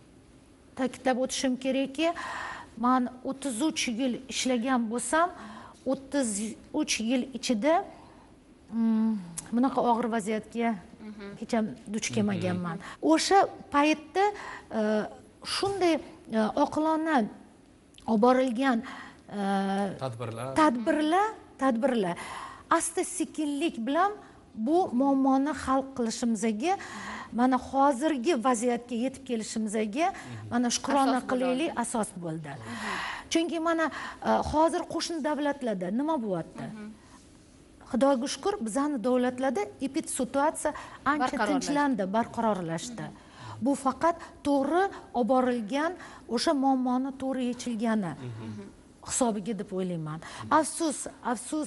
ta'kidlab o'tishim kerakki, men o'ttiz uch yil ishlagan bo'lsam, o'ttiz uch yil ichida bunaqa og'ir vaziyatga hech ham duch kelmaganman. O'sha paytda shunday oqilona olib borilgan tadbirlar tadbirlar tadbirlar asta sekinlik bilan bu muammoni hal qilishimizga, mana hozirgi vaziyatga yetib kelishimizga mana shukrona qilaylik asos bo'ldi. Chunki mana hozir qo'shni davlatlarda nima bo'lyapti? Xudoga shukr, bizning davlatlarda epid situatsiya ancha tinchlandi, barqarorlashdi. Bu faqat to'g'ri olib borilgan, o'sha muammoni to'g'ri yechilgani hisobiga deb o'ylayman. Afsus, afsus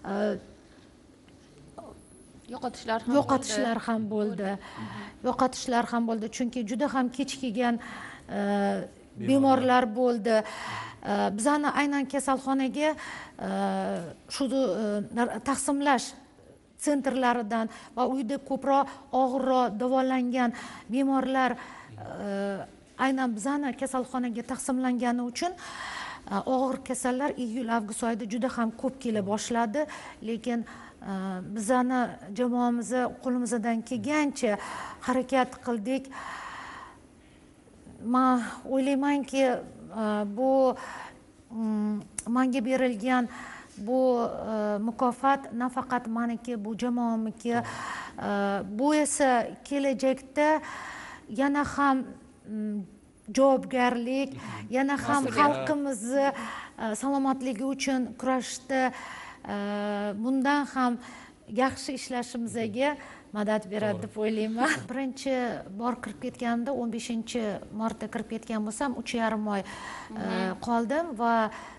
yo'qotishlar ham yo'qotishlar ham bo'ldi. Yo'qotishlar ham bo'ldi, chunki juda ham kech kelgan bemorlar bo'ldi. Bizani aynan kasalxonaga shu taqsimlash sentrlaridan va uyda ko'proq og'irroq davolangan bemorlar aynan bizani kasalxonaga taqsimlangani uchun og'ir kasallar iyul avgust oyida juda ham ko'p kela boshladi, lekin bizani jamoamiz qo'limizdan kelgancha harakat qildik. Men o'ylaymanki, bu menga berilgan bu mukofot nafaqat meniki, bu jamoamniki, bu esa kelajakda yana ham javobgarlik, yana ham xalqimizni salomatligi uchun kurashishda bundan ham yaxshi ishlashimizga madad beradi deb o'ylayman. Birinchi bor kirib ketganimda o'n beshinchi martda kirib ketgan bo'lsam, uch yarim oy qoldim va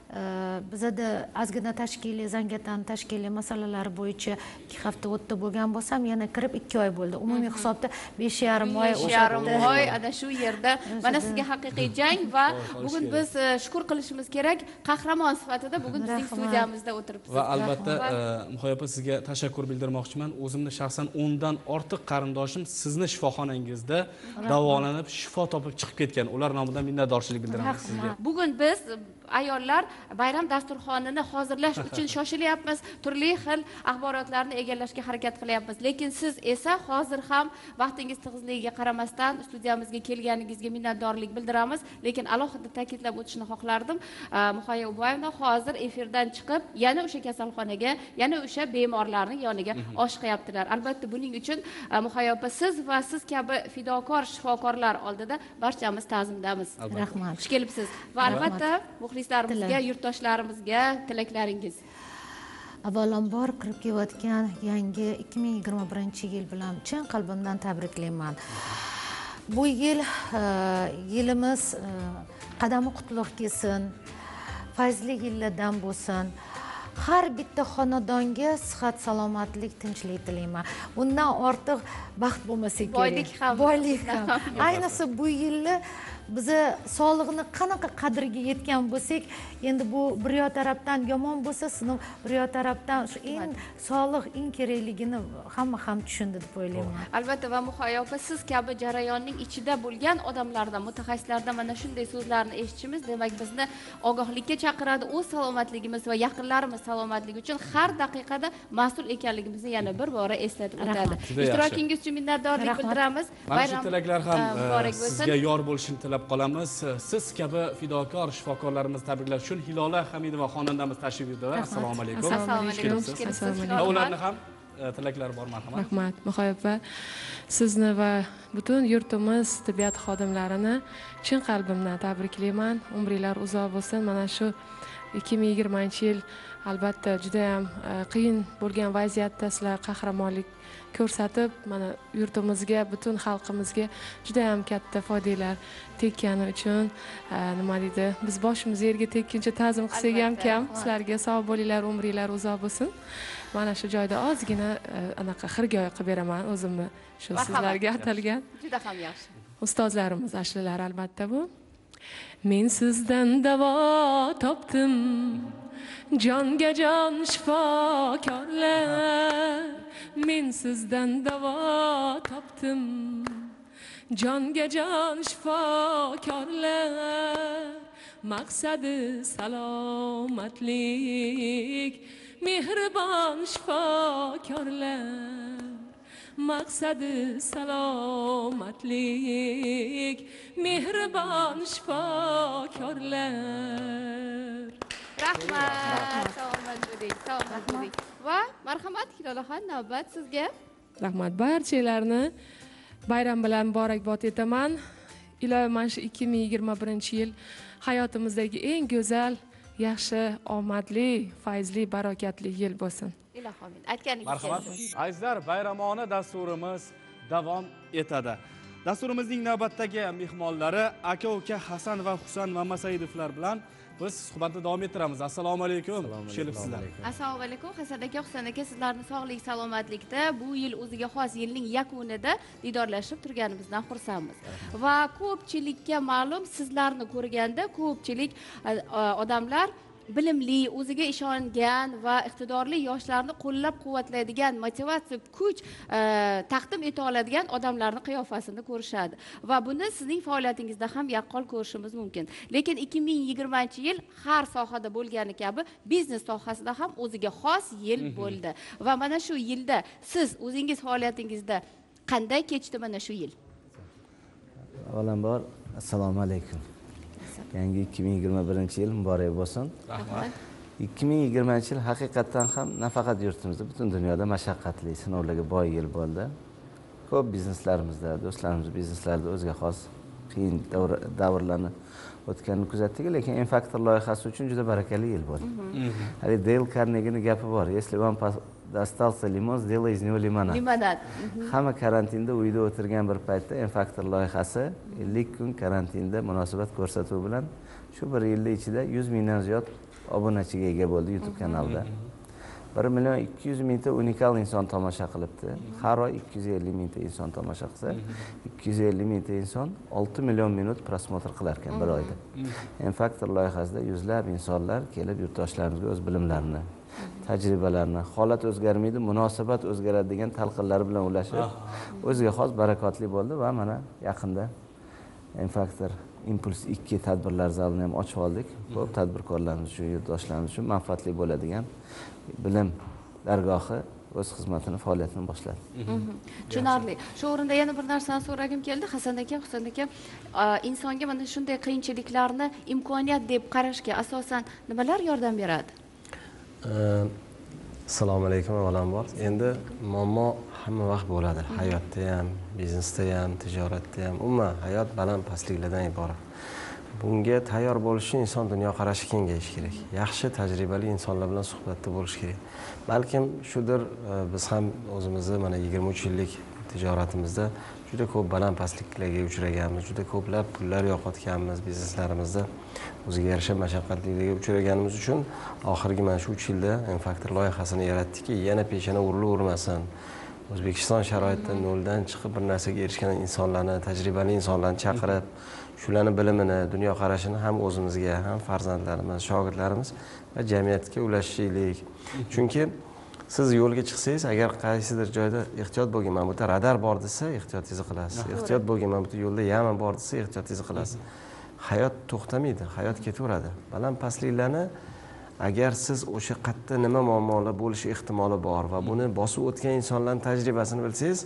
bizada ozgina tashkiliy, Zangatan tashkiliy masalalari bo'yicha ikki hafta o'tdi bo'lgan bo'lsam, yana kirib ikki oy bo'ldi. Umumiy hisobda besh yarim oy besh yarim oy ana shu yerda mana sizga haqiqiy jang va bugun biz shukr qilishimiz kerak, qahramon sifatida bugun bizning studiyamizda o'tiribsiz. Va albatta Muhoy opa, sizga tashakkur bildirmoqchiman. O'zimni shaxsan o'ndan ortiq qarindoshim sizni shifoxonangizda davolanib, shifo topib chiqib ketgan. Ular nomidan minnatdorchilik bildiraman sizga. Bugun biz ayollar bayram dasturxonini hozirlash uchun shoshilyapmiz, turli xil axborotlarni egallashga harakat qilyapmiz. Lekin siz esa hozir ham vaqtingiz tig'izligiga qaramasdan studiyamizga kelganingizga minnatdorlik bildiramiz. Lekin alohida ta'kidlab o'tishni xohlardim. Muhoya Ubayevna hozir efirdan chiqib, yana o'sha kasalxonaga, yana o'sha bemorlarning yoniga oshiqyaptilar. Albatta buning uchun Muhoya opa, siz va siz kabi fidokor shifokorlar oldida barchamiz ta'zimdamiz. Rahmat. Xush kelibsiz. Va albatta muxlislarimizga, yurtdoshlarimizga tilaklaringiz. Avvalambor kirib kelayotgan yangi ikki ming yigirma birinchi yil bilan chin qalbimdan tabriklayman. Bu yil yilimiz qadami qutlug' kelsin, fayzli yillardan bo'lsin. Har bitta xonadonga sihat, salomatlik, tinchlik tilayman. Undan ortiq baxt bo'lmasa kerak. Boylik ham. Boylik ham. Ayniqsa bu yilni biza sog'liqni qanaqa qadriga yetgan bo'lsak, endi bu bir yo tarafdan yomon bo'lsa, sizni bir yo tarafdan shu eng sog'liq, eng kerakligini hamma ham tushundi deb o'ylayman. Albatta va Muhoya opa, siz kabi jarayonning ichida bo'lgan odamlardan, mutaxassislardan mana shunday so'zlarni eshitishimiz, demak bizni ogohlikka chaqiradi. O'z salomatligimiz va yaqinlarimiz salomatligi uchun har daqiqada mas'ul ekanligimizni yana bir bora eslatib o'tadi. Ishtirokingiz uchun minnatdorlik bildiramiz. Mana shu tilaklar ham sizga yor bo'lishini tilab qolamiz. Siz kabi fidokor shifokorlarimizni tabriklash uchun Hilola Hamidova xonandamiz tashrif buyurdilar. Assalomu alaykum. Assalomu alaykum. Va ularni ham tilaklari bor, marhamat. Rahmat Muhoy opa. Sizni va butun yurtimiz tibbiyot xodimlarini chin qalbimdan tabriklayman. Umringlar uzoq bo'lsin. Mana shu ikki ming yigirmanchi yil albatta juda ham qiyin bo'lgan vaziyatda sizlar qahramonlik ko'rsatib, mana yurtimizga, butun xalqimizga juda ham katta foydalar tekkani uchun nima deydi, biz boshimiz yerga tekkuncha ta'zim qilsak ham kam. Sizlarga sog' bo'linglar, umringlar uzoq bo'lsin. Mana shu joyda ozgina anaqa xirgoyi qilib beraman o'zimni, shu sizlarga atalgan. Juda ham yaxshi. Ustozlarimiz ashlalari albatta bu. Men sizdan davo topdim, jonga jon shifokorlar. Men sizdan davo topdim, jonga jon shifokorlar, maqsadi salomatlik, mehribon shifokorlar, maqsadi salomatlik, mehribon shifokorlar. Rahmat, salomat bo'ling, salomat bo'ling. Va marhamat Hilolaxon, navbat sizga. Rahmat, barchalarni bayram bilan muborakbod etaman. Iloyim mana shu ikki ming yigirma birinchi yil hayotimizdagi eng go'zal, yaxshi, omadli, fayzli, barokatli yil bo'lsin. Ilohi amin. Aytganingiz Marhamat. Azizlar, bayramona dasturimiz davom etadi. Dasturimizning navbatdagi mehmonlari aka-uka Hasan va Husan Mamasaidovlar bilan biz suhbatni davom ettiramiz. Assalomu alaykum. Kelibsizlar. Assalomu alaykum. Hasan aka, Husan aka, sizlarni sog'lik, salomatlikda bu yil o'ziga xos yilning yakunida didorlashib turganimizdan xursandmiz. Va ko'pchilikka ma'lum, sizlarni ko'rganda ko'pchilik odamlar bilimli, o'ziga ishongan va iqtidorli yoshlarni qo'llab-quvvatlaydigan, motivatsiya, kuch taqdim eta oladigan odamlarning qiyofasini ko'rishadi. Va buni sizning faoliyatingizda ham yaqqol ko'rishimiz mumkin. Lekin ikki ming yigirmanchi yil har sohada bo'lgani kabi biznes sohasida ham o'ziga xos yil bo'ldi. Va mana shu yilda siz o'zingiz faoliyatingizda qanday kechdi mana shu yil? Avvalambor assalomu alaykum. Yangi ikki ming yigirma birinchi yil muborak bo'lsin. Rahmat. ikki ming yigirmanchi yil haqiqatan ham nafaqat yurtimizda, butun dunyoda mashaqqatli, sinovlarga boy yil bo'ldi. Ko'p bizneslarimizda, do'stlarimiz bizneslarida o'ziga xos qiyin davrlarni o'tganini kuzatdik, lekin M-Factor loyihasi uchun juda barakali yil bo'ldi. Hali Dale Carnegie'ning gapi bor: "Если вам достался лимон, сделай из него лимонад." Limonad. Hamma karantinda uyda o'tirgan bir paytda M-Factor loyihasi ellik kun karantinda munosabat ko'rsatuvi bilan shu bir yil ichida yuz mingdan ziyod obunachiga ega bo'ldi YouTube kanalida. bir million ikki yuz mingta unikal inson tomosha qilibdi. Har oy ikki yuz ellik mingta inson tomosha qilsa, ikki yuz ellik mingta inson olti million minut prosmotr qilar ekan bir oyda. M-Factor loyihasida yuzlab insonlar kelib yurtdoshlarimizga o'z bilimlarini, tajribalarini, holat o'zgarmaydi, munosabat o'zgaradi degan talqinlar bilan ulashib, o'ziga xos barakotli bo'ldi va mana yaqinda M-Factor Impuls ikki tadbirlar zalini ham ochib oldik. Ko'p tadbirkorlarimiz uchun, yurtdoshlarimiz uchun manfaatli bo'ladigan bilim dargohi o'z xizmatini, faoliyatini boshladi. Tushunarli. Shu o'rinda yana bir narsani so'ragim keldi. Hasan aka, Husan aka, insonga mana shunday qiyinchiliklarni imkoniyat deb qarashga asosan nimalar yordam beradi? Assalomu alaykum avvalambor. Endi muammo hamma vaqt bo'ladi. Hayotda ham, biznesda ham, tijoratda ham, umuman hayot baland pastliklardan iborat. Bunga tayyor bo'lish uchun inson dunyoqarashi kengayishi kerak. Yaxshi tajribali insonlar bilan suhbatda bo'lish kerak. Balkim shudir, biz ham o'zimizni mana yigirma uch yillik tijoratimizda juda ko'p baland pastliklarga uchraganmiz, juda ko'plab pullar yo'qotganmiz bizneslarimizda. O'ziga yarasha mashaqqatlilarga uchraganimiz uchun oxirgi mana shu uch yilda M-Factor loyihasini yaratdikki, yana peshana urilib urmasin. O'zbekiston sharoitida noldan chiqib bir narsaga erishgan insonlarni, tajribali insonlarni chaqirib, shularning bilimini, dunyoqarashini ham o'zimizga, ham farzandlarimiz, shogirdlarimiz va jamiyatga ulashishlik. Chunki siz yo'lga chiqsangiz, agar qaysidir joyda ehtiyot bo'lgan, mana bu yerda radar bor desa, ehtiyotingizni qilasiz. Ehtiyot bo'lgan, mana bu yerda yo'lda yama bor desa, ehtiyotingizni qilasiz. Hayot to'xtamaydi, hayot ketaveradi. Baland pastliklarni agar siz o'sha qayerda nima muammolar bo'lishi ehtimoli bor va buni bosib o'tgan insonlarning tajribasini bilsangiz,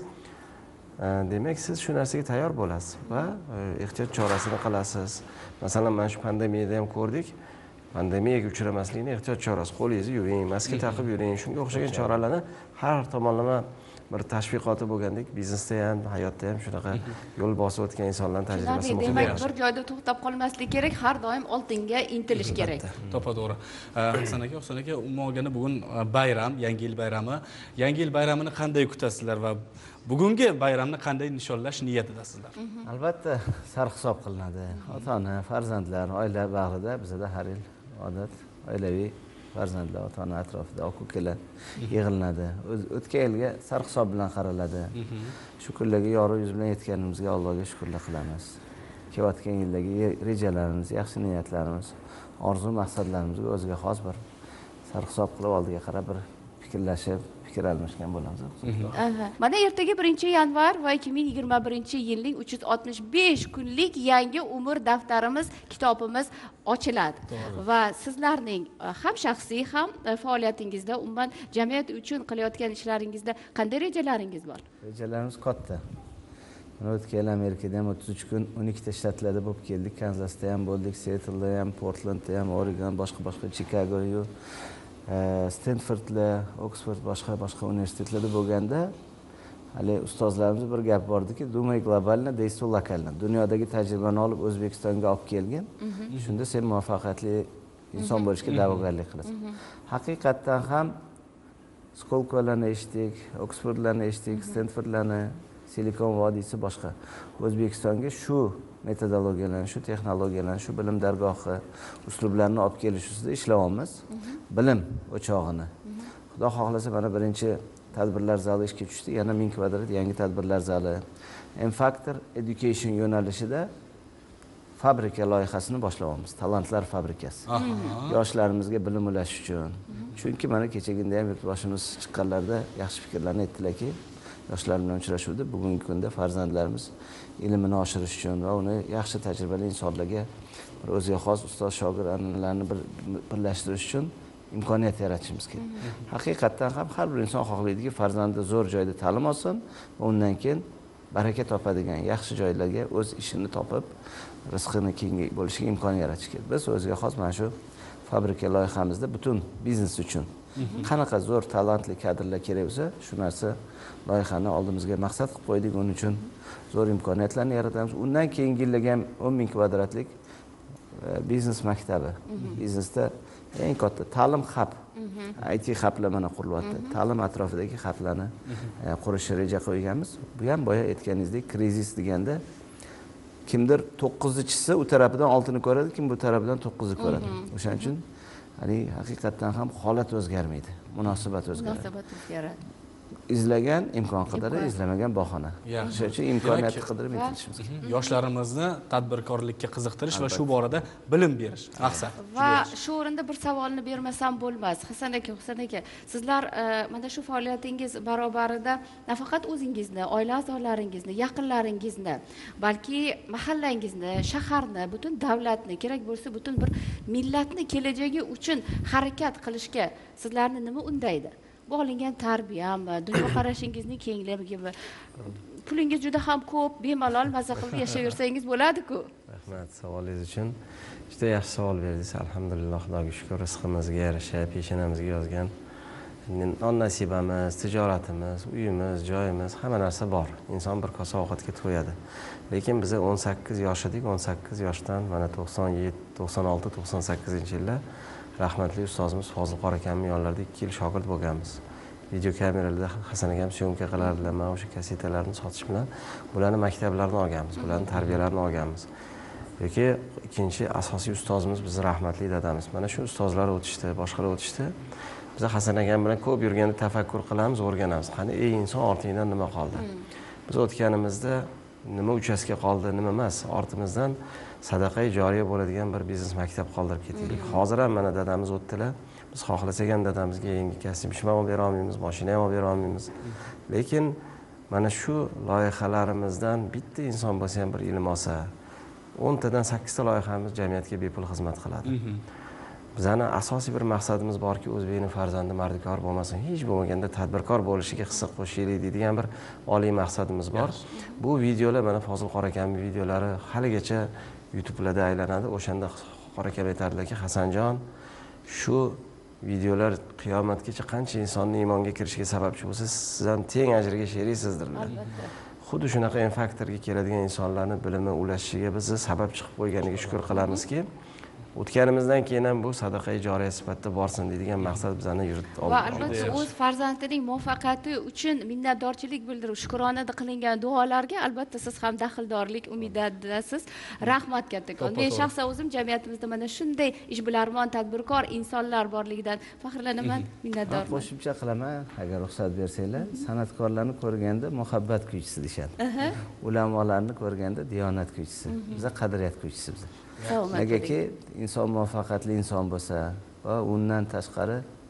demak siz shu narsaga tayyor bo'lasiz va ehtiyot chorasini qilasiz. Masalan, mana shu pandemiyada ham ko'rdik. Pandemiyaga uchramaslikni ehtiyot chorasi: qo'lingizni yuving, maska taqib yuring. Shunga o'xshagan choralarni har tomonlama bir tashviqoti bo'lgandek, biznesda ham, hayotda ham shunaqa yo'l bosib o'tgan insonlarning tajribasi muhim. Demak, bir joyda to'xtab qolmaslik kerak, har doim oldinga intilish kerak. To'g'ri. Hasan aka, Husan aka, umuman olganda bugun bayram, Yangi yil bayrami. Yangi yil bayramini qanday kutasizlar va bugungi bayramni qanday nishonlash niyatidasizlar? Albatta, sarhisob qilinadi. Ota-ona, farzandlar, oila bag'rida bizda har yil odat oilaviy farzandlar, ota-ona atrofida oq-ukalar yig'ilinadi. O'tgan yilga sarhisob bilan qaraladi. Shu kunlarga yorug' yuz bilan yetganimizga Allohga shukrlar qilamiz. Kelayotgan yildagi rejalarimiz, yaxshi niyatlarimiz, orzu maqsadlarimizga o'ziga xos bir sarhisob qilib oldiga qarab bir fikrlashib fikr almashgan bo'lamiz. Aha. Mana ertaga birinchi yanvar va ikki ming yigirma birinchi yilning uch yuz oltmish besh kunlik yangi umr daftarimiz, kitobimiz ochiladi. Va sizlarning ham shaxsiy ham faoliyatingizda, umuman jamiyat uchun qilayotgan ishlaringizda qanday rejalaringiz bor? Rejalarimiz katta. Mana o'tgan yil Amerikada ham o'ttiz uch kun o'n ikkita shtatlarda bo'lib keldik. Kanzasda ham bo'ldik, Seattle'da ham, Portlandda ham, Oregon, boshqa-boshqa Chicago, Stanfordda, Oxford, boshqa boshqa universitetlarda bo'lganda, hali ustozlarimiz bir gap bordiki, "Думай глобально, действуй локально." Dunyodagi tajribani olib O'zbekistonga olib kelgin. Shunda sen muvaffaqiyatli inson bo'lishga da'vogarlik qilasan. Haqiqatdan ham Skolkolarni eshitdik, Oxfordlarni eshitdik, Stanfordlarni, Silikon vodiysi boshqa. O'zbekistonga shu metodologiyalarni, shu texnologiyalarni, shu bilim dargohi, uslublarni olib kelish ustida ishlayapmiz. Bilim o'chog'ini. Xudo xohlasa mana birinchi tadbirlar zali ishga tushdi, yana ming kvadrat yangi tadbirlar zali. M-Factor Education yo'nalishida fabrika loyihasini boshlayapmiz. Talantlar fabrikasi. Yoshlarimizga bilim ulash uchun. Chunki mana kechagina ham yurtboshimiz chiqqanlarda yaxshi fikrlarni aytdilarki, yoshlar bilan uchrashuvda bugungi kunda farzandlarimiz ilmini oshirish uchun va uni yaxshi tajribali insonlarga bir o'ziga xos ustoz shogird an'analarni bir birlashtirish uchun imkoniyat yaratishimiz kerak. Haqiqatdan ham har bir inson xohlaydiki, farzandi zo'r joyda ta'lim olsin va undan keyin baraka topadigan yaxshi joylarga o'z ishini topib, rizqini kengayib bo'lishiga imkon yaratish kerak. Biz o'ziga xos mana shu fabrika loyihamizda butun biznes uchun qanaqa zo'r talantli kadrlar kerak bo'lsa, shu narsa loyihani oldimizga maqsad qilib qo'ydik. Uning uchun zo'r imkoniyatlarni yaratamiz. Undan keyingi yilga ham o'n ming kvadratlik biznes maktabi. Biznesda eng katta ta'lim hub, I T hublar mana qurilyapti. Ta'lim atrofidagi hublarni qurishni reja qo'yganmiz. Bu ham boya aytganingizdek krizis deganda kimdir to'qqizinchisi u tarafidan oltini ko'radi, kim bu tarafidan to'qqizni ko'radi. O'shaning uchun hani haqiqatdan ham holat o'zgarmaydi, munosabat o'zgaradi. Munosabat o'zgaradi. izlagan imkon qadari, izlamagan bahona. Shuning uchun imkoniyatni qidirib yetishimiz kerak. Yoshlarimizni tadbirkorlikka qiziqtirish va shu borada bilim berish maqsad. Va shu o'rinda bir savolni bermasam bo'lmas. Hasan aka, Husan aka, sizlar mana shu faoliyatingiz barobarida nafaqat o'zingizni, oila a'zolaringizni, yaqinlaringizni, balki mahallangizni, shaharni, butun davlatni, kerak bo'lsa butun bir millatni kelajagi uchun harakat qilishga sizlarni nima undaydi? Bu olingan tarbiyami, dunyoqarashingizning kengligi, pulingiz juda ham ko'p, bemalol maza qilib yashayversangiz bo'ladi-ku. Rahmat savolingiz uchun. Juda yaxshi savol berdingiz. Alhamdulillah, Xudoga shukr, rizqimizga yarasha, peshonamizga yozgan non nasibamiz, tijoratimiz, uyimiz, joyimiz, hamma narsa bor. Inson bir kosa ovqatga to'yadi. Lekin biz o'n sakkiz yosh edik, o'n sakkiz yoshdan mana to'qson yetti, to'qson olti, to'qson sakkizinchi yilda rahmatli ustozimiz Fozil qor akamning yonlarida ikki yil shogird bo'lganmiz. Video kameralarda Hasan akam syomka qilardilar, mana o'sha kasetalarni sotish bilan bularni maktablardan olganmiz, bularni tarbiyalarini olganmiz. Yoki ikkinchi asosiy ustozimiz bizning rahmatli dadamiz. Mana shu ustozlar o'tishdi, boshqalar o'tishdi. Biz Hasan akam bilan ko'p yurganda tafakkur qilamiz, o'rganamiz. Qani ey inson, ortingdan nima qoldi? Biz o'tganimizda nima uchastka qoldi, nima emas, ortimizdan sadaqai joriya bo'ladigan bir biznes maktab qoldirib ketdik. Hozir ham mana dadamiz o'tdilar. Biz xohlasak ham dadamizga yangi kasb ish ham bera olmaymiz, mashina ham bera olmaymiz. Lekin mana shu loyihalarimizdan bitta inson bo'lsa ham bir ilm olsa, o'ntadan sakkizta loyihamiz jamiyatga bepul xizmat qiladi. Bizning asosiy bir maqsadimiz borki, o'zbekning farzandi mardikor bo'lmasin, hech bo'lmaganda tadbirkor bo'lishiga hissa qo'shaylik degan bir oliy maqsadimiz bor. Bu videolar mana Fozil qor akamning videolari haligacha YouTube'larda aylanadi. O'shanda qor akam aytardilarki, Hasanjon, shu videolar qiyomatgacha qancha insonning iymonga kirishiga sababchi bo'lsa, siz ham teng ajrga sheriksizdir. Albatta. Xuddi shunaqa M-Factorga keladigan insonlarning bilimi ulashishiga biz sabab chiqib qo'yganiga shukr qilamizki, o'tganimizdan keyin ham bu sadaqai joriya sifatida borsin deydigan maqsad bizani yuritdi. Va albatta o'z farzandining muvaffaqiyati uchun minnatdorchilik bildirib, shukrona qilingan duolarga albatta siz ham daxldorlik umididasiz. Rahmat kattakon. Men shaxsan o'zim jamiyatimizda mana shunday ishbilarmon, tadbirkor insonlar borligidan faxrlanaman, minnatdorman. Qo'shimcha qilaman, agar ruxsat bersanglar, san'atkorlarni ko'rganda muhabbat kuychisi deyshadi. Ulamolarni ko'rganda diyonat kuychisi. Biz qadriyat kuychisi biz. Negaki inson muvaffaqiyatli inson bo'lsa va undan tashqari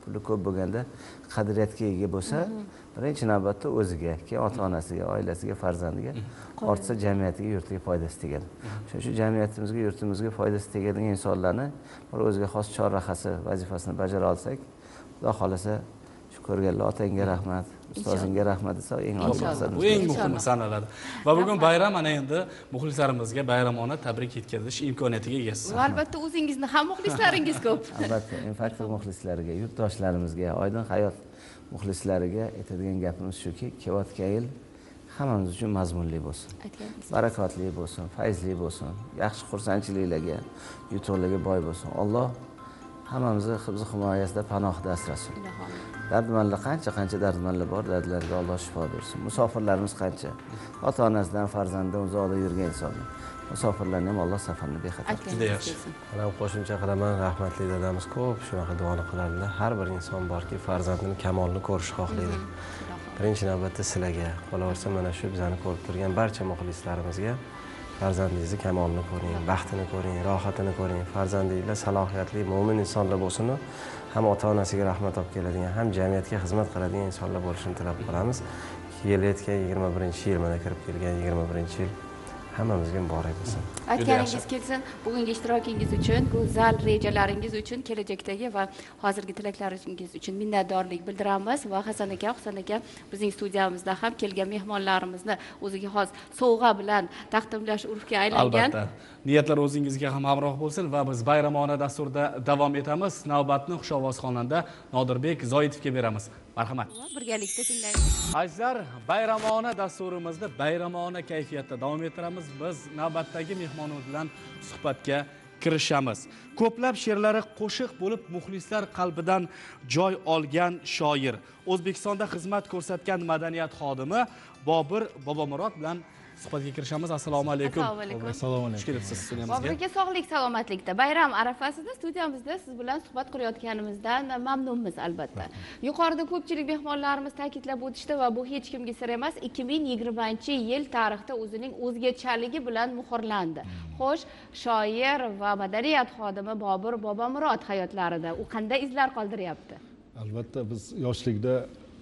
puli ko'p bo'lganda qadriyatga ega bo'lsa, birinchi navbatda o'ziga, keyin ota-onasiga, oilasiga, farzandiga, ortsa jamiyatiga, yurtiga foydasi tegadi. Shuning uchun jamiyatimizga, yurtimizga foydasi tegadigan insonlarni bir o'ziga xos chorrahasi, vazifasini bajara olsak, Xudo xolasa shu ko'rganlar otangga rahmat, ustozingga rahmat desa eng oliy maqsadimiz. Bu eng muhimi sanaladi. Va bugun bayram ana endi muxlislarimizga bayramona tabrik yetkazish imkoniyatiga egasiz. Va albatta o'zingizni ham muxlislaringiz ko'p. Albatta, Infaktor muxlislariga, yurtdoshlarimizga, Oydin hayot muxlislariga aytadigan gapimiz shuki, kelayotgan yil hammamiz uchun mazmunli bo'lsin. Barakotli bo'lsin, fayzli bo'lsin, yaxshi xursandchiliklarga, yutuqlarga boy bo'lsin. Alloh hammamizni hifz himoyasida, panohida asrasin. Dardmanlar qancha-qancha dardmanlar bor, dardlarga Alloh shifo bersin. Musofirlarimiz qancha, ota-onasidan, farzandidan uzoqda yurgan insonlar. Musofirlarni ham Alloh safarni bexatar qilsin. Juda yaxshi. Mana qo'shimcha qilaman, rahmatli dadamiz ko'p shunaqa duoni qilardilar. Har bir inson borki, farzandining kamolini ko'rishni xohlaydi. Birinchi navbatda sizlarga, qolaversa mana shu bizani ko'rib turgan barcha muxlislarimizga farzandingizni kamolini ko'ring, baxtini ko'ring, rohatini ko'ring. Farzandingizlar salohiyatli, mo'min insonlar bo'lsin, ham ota-onasiga rahmat olib keladigan, ham jamiyatga xizmat qiladigan insonlar bo'lishini tilab qolamiz. Kelayotgan yigirma birinchi yil, mana kirib kelgan yigirma birinchi yil hammamizga muborak bo'lsin. Aytganingiz kelsin, bugungi ishtirokingiz uchun, go'zal rejalaringiz uchun, kelajakdagi va hozirgi tilaklaringiz uchun minnatdorlik bildiramiz va Hasan aka, Husan aka bizning studiyamizda ham kelgan mehmonlarimizni o'ziga xos sovg'a bilan taqdimlash urfga aylangan. Albatta. Niyatlar o'zingizga ham hamroh bo'lsin va biz bayramona dasturda davom etamiz. Navbatni xushovoz xonanda Nodirbek Zoitovga beramiz. Marhamat. Birgalikda tinglaymiz. Azizlar, bayramona dasturimizni bayramona kayfiyatda davom ettiramiz. Biz navbatdagi mehmonimiz bilan suhbatga kirishamiz. Ko'plab she'rlari qo'shiq bo'lib muxlislar qalbidan joy olgan shoir, O'zbekistonda xizmat ko'rsatgan madaniyat xodimi Bobur Bobomurod bilan suhbatga kirishamiz. Assalomu alaykum. Assalomu alaykum. Xush kelibsiz studiyamizga. Bobur aka, sog'lik, salomatlikda. Bayram arafasida studiyamizda siz bilan suhbat qurayotganimizdan mamnunmiz albatta. Yuqorida ko'pchilik mehmonlarimiz ta'kidlab o'tishdi va bu hech kimga sir emas, ikki ming yigirmanchi yil tarixda o'zining o'zgachaligi bilan muhrlandi. Xo'sh, shoir va madaniyat xodimi Bobur Bobomurod hayotlarida u qanday izlar qoldiryapti? Albatta, biz yoshlikda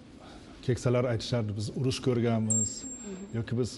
keksalar aytishardi, biz urush ko'rganmiz yoki biz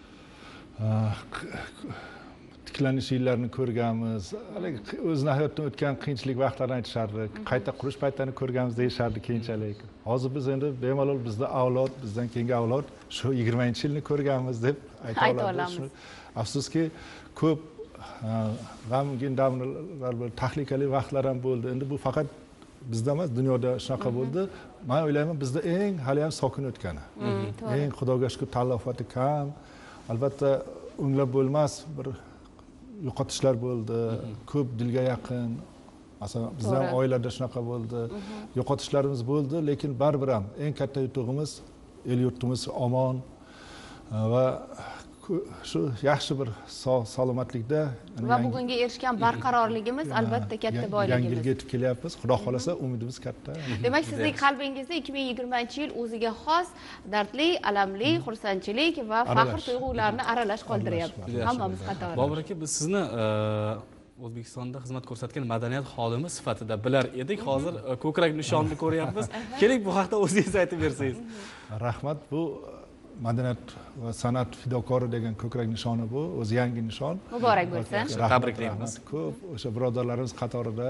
tiklanish yillarini ko'rganmiz, o'zini hayotdan o'tgan qiyinchilik vaqtlarni aytishardi, qayta qurish paytlarini ko'rganmiz deyishardi keyinchalik. Hozir biz endi bemalol bizda avlod, bizdan keyingi avlod shu yigirmanchi yilni ko'rganmiz deb ayta olamiz. Afsuski, ko'p g'amgin davrlar, tahlikali vaqtlar ham bo'ldi. Endi bu faqat bizda emas, dunyoda shunaqa bo'ldi. Men o'ylayman, bizda eng hali ham sokin o'tgani. Eng Xudoga shukr talafoti kam. Albatta o'nglab bo'lmas bir yo'qotishlar bo'ldi, ko'p dilga yaqin. Masalan, bizda ham oilada shunaqa bo'ldi. Yo'qotishlarimiz bo'ldi, lekin baribir ham eng katta yutug'imiz el yurtimiz omon va shu yaxshi bir sog' salomatlikda va bugunga erishgan barqarorligimiz albatta katta boyligimiz. Yangi yilga yetib kelyapmiz. Xudo xolasa umidimiz katta. Demak, sizning qalbingizda ikki ming yigirmanchi yil o'ziga xos dardli, alamli, xursandchilik va faxr tuyg'ularini aralash qoldiryapti. Hammamiz qatori. Bobur aka, biz sizni O'zbekistonda xizmat ko'rsatgan madaniyat xodimi sifatida bilar edik. Hozir ko'krak nishonni ko'ryapmiz. Keling, bu haqda o'zingiz aytib bersangiz. Rahmat. Bu madaniyat va san'at fidokori degan ko'krak nishoni bu, o'zi yangi nishon. Muborak bo'lsin. Tabriklaymiz. Ko'p o'sha birodarlarimiz qatorida,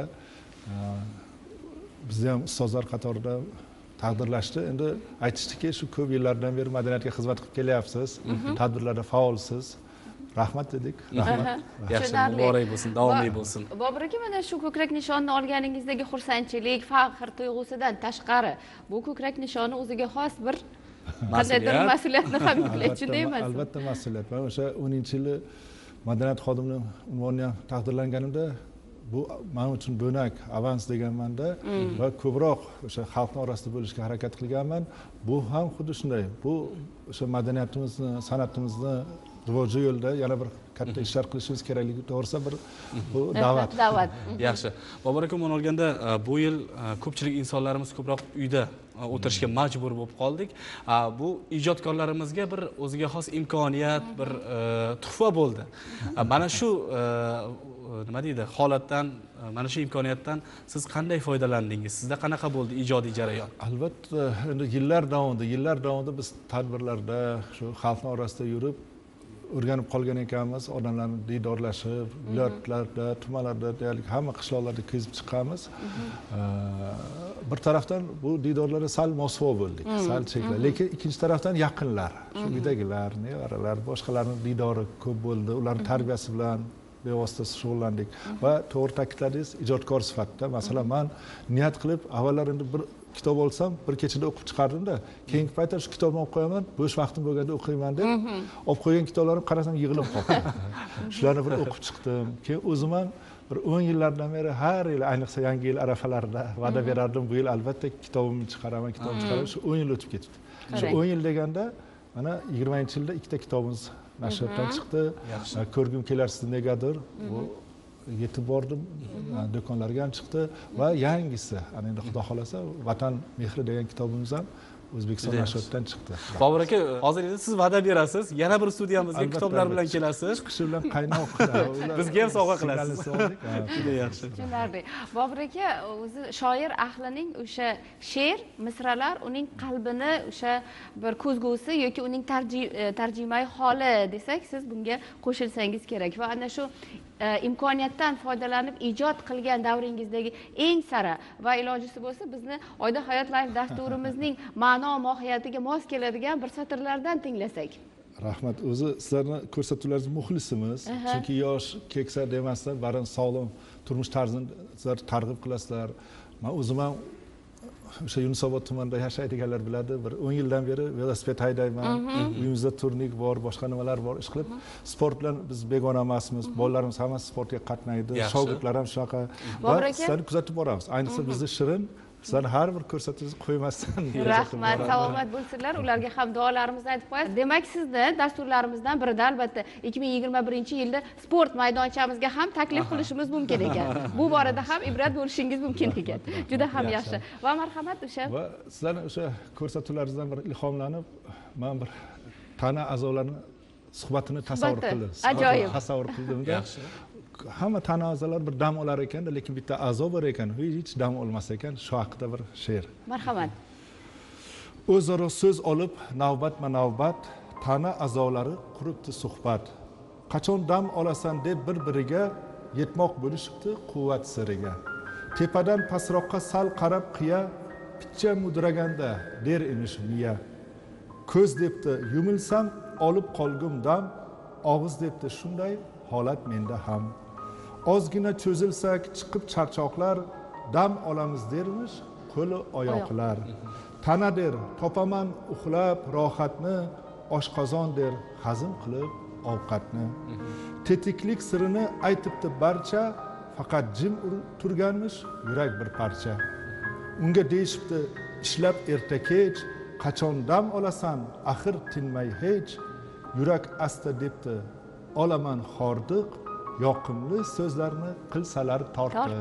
bizni ham ustozlar qatorida taqdirlashdi. Endi aytishdiki, shu ko'p yillardan beri madaniyatga xizmat qilib kelyapsiz, tadbirlarda faolsiz. Rahmat dedik. Rahmat. Yaxshi, muborak bo'lsin, davomli bo'lsin. Bobur aka, mana shu ko'krak nishonni olganingizdagi xursandchilik, faxr tuyg'usidan tashqari, bu ko'krak nishoni o'ziga xos bir qandaydir mas'uliyatni ham yuklaydi, shunday emasmi? Albatta mas'uliyat. Men o'sha o'ninchi yili madaniyat xodimining unvoniga taqdirlanganimda bu men uchun bo'nak, avans deganmanda va ko'proq o'sha xalqning orasida bo'lishga harakat qilganman. Bu ham xuddi shunday. Bu o'sha madaniyatimizni, san'atimizni rivoji yo'lida yana bir katta ishlar qilishimiz kerakligi to'g'risida bir bu da'vat. Da'vat. Yaxshi. Bobur aka, men olganda bu yil ko'pchilik insonlarimiz ko'proq uyda o'tirishga majbur bo'lib qoldik. Bu ijodkorlarimizga bir o'ziga xos imkoniyat, bir tuhfa bo'ldi. Mana shu nima deydi holatdan, mana shu imkoniyatdan siz qanday foydalandingiz? Sizda qanaqa bo'ldi ijodiy jarayon? Albatta, endi yillar davomida, yillar davomida biz tadbirlarda, shu xalqning orasida yurib o'rganib qolgan ekanmiz, odamlarni diydorlashib, viloyatlarda, tumanlarda, deylik hamma qishloqlarda kezib chiqamiz. Bir tarafdan bu diydorlarga sal mosuvo bo'ldik, sal cheklar. Lekin ikkinchi tarafdan yaqinlar, shu uydagilar, nevaralar, boshqalarning diydori ko'p bo'ldi. Ularning tarbiyasi bilan bevosita shug'ullandik va to'g'ri ta'kidladingiz, ijodkor sifatida, masalan, men niyat qilib avvallar endi bir kitob olsam bir kechada o'qib chiqardim-da, keyingi paytda shu kitobni o'qib qo'yaman, bo'sh vaqtim bo'lganda o'qiyman deb, olib qo'ygan kitoblarim qarasam yig'ilib qoldi. Shularni bir o'qib chiqdim. Keyin o'zim ham bir o'n yillardan beri har yil, ayniqsa yangi yil arafalarida va'da berardim, bu yil albatta kitobimni chiqaraman, kitobimni chiqaraman. Shu o'n yil o'tib ketdi. Shu o'n yil deganda mana yigirmanchi yilda ikkita kitobimiz nashrdan chiqdi. Ko'rgim kelar sizni negadir. Bu yetib bordim, do'konlarga ham chiqdi va yangisi, endi xudo xolasa Vatan mehri degan kitobimiz ham O'zbekiston nashrdan chiqdi. Bobur aka, hozir endi siz va'da berasiz, yana bir studiyamizga kitoblar bilan kelasiz. Chiqishi bilan qaynoq. Bizga ham sovg'a qilasiz. Juda yaxshi. Tushunarli. Bobur aka, o'zi shoir ahlining o'sha she'r, misralar uning qalbini o'sha bir ko'zgusi yoki uning tarjimai holi desak, siz bunga qo'shilsangiz kerak va ana shu imkoniyatdan foydalanib ijod qilgan davringizdagi eng sara va ilojisi bo'lsa bizni Oyda hayot live dasturimizning ma'no mohiyatiga mos keladigan bir satrlardan tinglasak. Rahmat. O'zi sizlarni ko'rsatuvlaringiz muxlisimiz. Chunki yosh, keksa demasdan, barin sog'lom turmush tarzini sizlar targ'ib qilasizlar. Men o'zim ham o'sha Yunusobod tumanida yashaydiganlar biladi. Bir o'n yildan beri velosiped haydayman. Uyimizda turnik bor, boshqa nimalar bor, ish qilib sport bilan biz begona emasmiz. Bolalarimiz hammasi sportga qatnaydi. Shogirdlar ham shunaqa. Va sizlarni kuzatib boramiz. Ayniqsa bizni Shirin sizlar har bir ko'rsatuvingizni qo'ymasdan. Rahmat, salomat bo'lsinlar. Ularga ham duolarimizni aytib qo'yasiz. Demak, sizni dasturlarimizdan birida albatta ikki ming yigirma birinchi yilda sport maydonchamizga ham taklif qilishimiz mumkin ekan. Bu borada ham ibrat bo'lishingiz mumkin ekan. Juda ham yaxshi. Va marhamat o'sha. Va sizlarni o'sha ko'rsatuvlaringizdan bir ilhomlanib, men bir tana a'zolarini suhbatini tasavvur qildim. Ajoyib. Tasavvur qildim. Yaxshi. Hamma tana a'zolar bir dam olar ekan, lekin bitta a'zo bor ekan, hech dam olmas ekan. Shu haqida bir she'r. Marhamat. O'zaro so'z olib, navbatma-navbat tana a'zolari quribdi suhbat. Qachon dam olasan deb bir-biriga yetmoq bo'lishibdi quvvat siriga. Tepadan pastroqqa sal qarab qiya, picha mudraganda der emish miya. Ko'z debdi, yumilsam olib qolgum dam, og'iz debdi shunday holat menda ham. Ozgina cho'zilsak chiqib charchoqlar, dam olamiz dermish qo'li oyoqlar. Tana der, topaman uxlab rohatni, oshqozon der, hazm qilib ovqatni. Tetiklik sirini aytibdi barcha, faqat jim turganmish yurak bir parcha. Unga deyishibdi ishlab erta kech, qachon dam olasan axir tinmay hech. Yurak asta debdi olaman xordiq, yoqimli so'zlarni qilsalar tortib.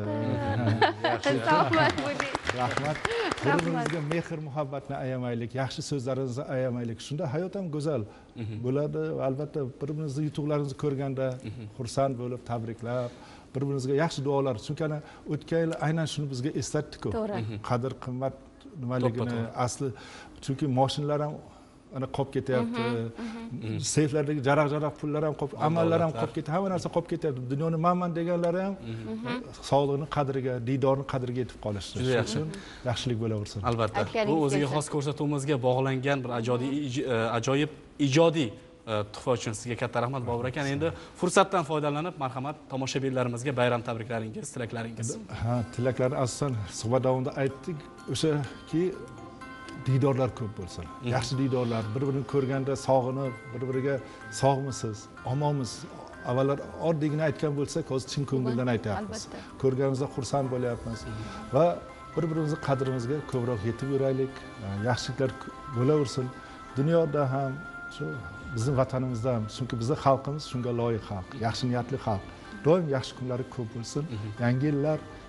Salomat bo'ling. Rahmat. Bir-birimizga mehr muhabbatni ayamaylik, yaxshi so'zlaringizni ayamaylik. Shunda hayot ham go'zal bo'ladi. Albatta bir-biringizni yutuqlaringizni ko'rganda xursand bo'lib, tabriklab, bir-birimizga yaxshi duolar. Chunki ana o'tgan yil aynan shuni bizga eslatdi-ku. Qadr qimmat nimaligini, asli chunki mashinalar ham ana qolib ketyapti. Seyflardagi jaraq-jaraq pullar ham qolib, amallar ham qolib ketyapti. Hamma narsa qolib ketyapti. Dunyoni manman deganlari ham sog'liqni qadriga, diydorni qadriga yetib qolishdi. Juda yaxshi. Yaxshilik bo'laversin. Albatta. Bu o'ziga xos ko'rsatuvimizga bog'langan bir ajoyib ijodiy tuhfa uchun sizga katta rahmat Bobur aka. Endi fursatdan foydalanib, marhamat tomoshabinlarimizga bayram tabriklaringiz, tilaklaringiz. Ha, tilaklarni asosan suhbat davomida aytdik. O'shaki diydorlar ko'p bo'lsin. Yaxshi diydorlar, bir-birini ko'rganda sog'inib, bir-biriga sog'misiz, omonmisiz? Avvallar oddiygina aytgan bo'lsak, hozir chin ko'ngildan aytyapmiz. Ko'rganimizda xursand bo'lyapmiz va bir-birimizni qadrimizga ko'proq yetib yuraylik. Yaxshiliklar bo'laversin. Dunyoda ham, shu bizning vatanimizda ham, chunki bizning xalqimiz shunga loyiq xalq, yaxshi niyatli xalq. Doim yaxshi kunlari ko'p bo'lsin. Yangi yillar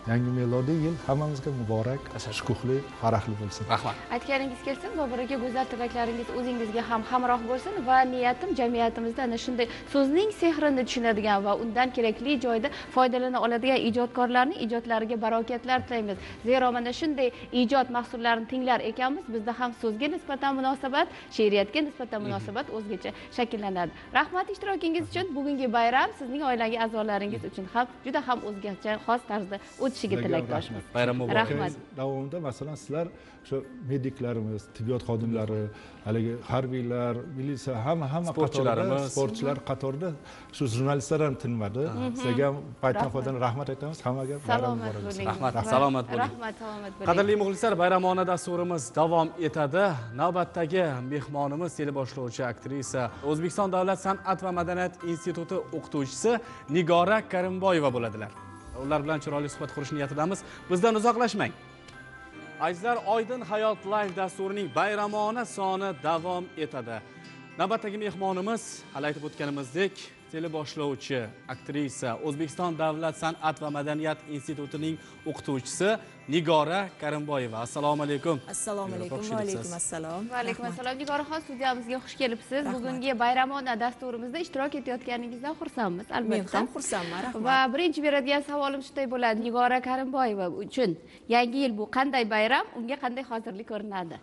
yangi melodiy yil hammamizga muborak, shukuhli, farahli bo'lsin. Rahmat. Aytganingiz kelsin, Bobur aka, go'zal tilaklaringiz o'zingizga ham hamroh bo'lsin va niyatim jamiyatimizda ana shunday so'zning sehrini tushunadigan va undan kerakli joyda foydalana oladigan ijodkorlarning ijodlariga barokatlar tilaymiz. Zero mana shunday ijod mahsullarini tinglar ekanmiz, bizda ham so'zga nisbatan munosabat, she'riyatga nisbatan munosabat o'zgacha shakllanadi. Rahmat ishtirokingiz uchun. Bugungi bayram sizning oilaga a'zolaringiz uchun ham juda ham o'zgacha xos tarzda o'tishiga tilakdoshmiz. Bayram muborak. Rahmat. Davomida masalan sizlar shu mediklarimiz, tibbiyot xodimlari, haligi harbiylar, militsiya, hamma hamma qatorida, sportchilar qatorida shu jurnalistlar ham tinmadi. Sizlarga ham paytdan foydalanib rahmat aytamiz. Hammaga bayram muborak bo'lsin. Rahmat, salomat bo'ling. Rahmat, salomat bo'ling. Qadrli muxlislar, bayramona dasturimiz davom etadi. Navbatdagi mehmonimiz teleboshlovchi aktrisa, O'zbekiston Davlat san'at va madaniyat instituti o'qituvchisi Nigora Karimboyeva bo'ladilar. Ular bilan chiroyli suhbat qurish niyatidamiz. Bizdan uzoqlashmang. Azizlar, Oydin Hayot Live dasturining bayramona soni davom etadi. Navbatdagi mehmonimiz, hali aytib o'tganimizdek, teleboshlovchi, aktrisa, O'zbekiston Davlat san'at va madaniyat institutining o'qituvchisi Nigora Karimboyeva. Assalomu alaykum. Assalomu alaykum. Va alaykum assalom. Va alaykum assalom. Nigoraxon, studiyamizga xush kelibsiz. Bugungi bayramona dasturimizda ishtirok etayotganingizdan xursandmiz, albatta. Men ham xursandman, rahmat. Va birinchi beradigan savolim shunday bo'ladi. Nigora Karimboyeva uchun yangi yil bu qanday bayram? Unga qanday hozirlik ko'rinadi?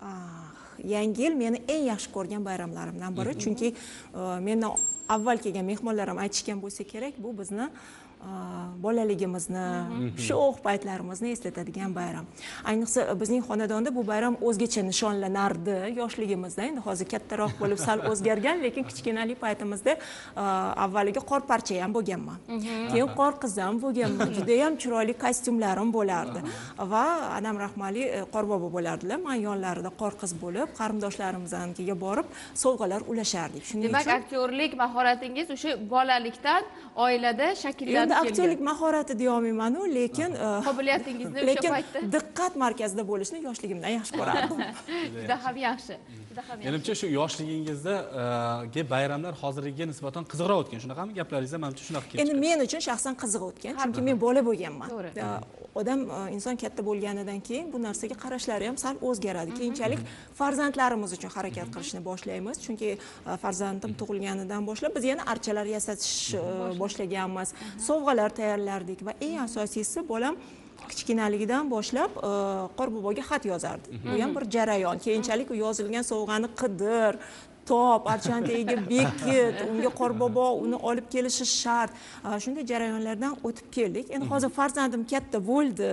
Yangi yil meni eng yaxshi ko'rgan bayramlarimdan biri, chunki mendan avval kelgan mehmonlarim aytishgan bo'lsa kerak, bu bizni bolaligimizni, sho'x paytlarimizni eslatadigan bayram. Ayniqsa bizning xonadonda bu bayram o'zgacha nishonlanardi yoshligimizda. Endi hozir kattaroq bo'lib sal o'zgargan, lekin kichkinalik paytimizda avvaliga qor parcha ham bo'lganman. Keyin qor qiz ham bo'lganman. Juda ham chiroyli kostyumlarim bo'lardi va anam rahmali qorbobo bo'lardilar. Men yonlarida qor qiz bo'lib, qarindoshlarimiznikiga borib sovg'alar ulashardik. Shuning uchun demak, aktyorlik mahoratingiz o'sha bolalikdan oilada shakllanib kelgan. Aktyorlik mahorati deya olmayman-u, lekin qobiliyatingizni o'sha paytda diqqat markazida bo'lishni yoshligimdan yaxshi ko'rardim. Juda ham yaxshi. Menimcha shu yoshligingizda bayramlar hozirgiga nisbatan qizig'roq o'tgan. Shunaqami gaplaringizda menimcha shunaqa kelib chiqdi. Endi men uchun shaxsan qiziq o'tgan, chunki men bola bo'lganman. Odam inson katta bo'lganidan keyin bu narsaga qarashlari ham sal o'zgaradi. Keyinchalik farzandlarimiz uchun harakat qilishni boshlaymiz, chunki farzandim tug'ilganidan boshlab biz yana archalar yasatish boshlaganmiz, sovg'alar tayyorlardik va eng asosiysi bolam kichkinaligidan boshlab Qorboboga xat yozardi. Bu ham bir jarayon. Keyinchalik u yozilgan sovg'ani qidir, top, archantagiga bekit, unga Qorbobo uni olib kelishi shart. Shunday jarayonlardan o'tib keldik. Endi hozir farzandim katta bo'ldi.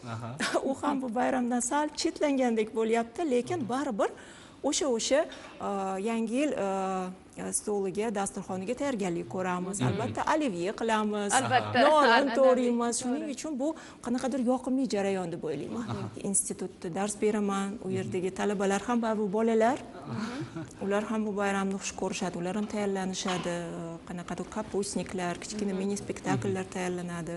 U ham bu bayramdan sal chetlangandek bo'lyapti, lekin baribir o'sha o'sha yangi yil stoliga, dasturxoniga tayyorgarlik ko'ramiz. Albatta, olivye qilamiz, non to'riymiz. Shuning uchun bu qanaqadir yoqimli jarayon deb o'ylayman. Institutda dars beraman, u yerdagi talabalar ham bu bolalar, ular ham bu bayramni xush ko'rishadi, ular ham tayyorlanishadi. Qanaqadir kapustniklar, kichkina mini spektakllar tayyorlanadi.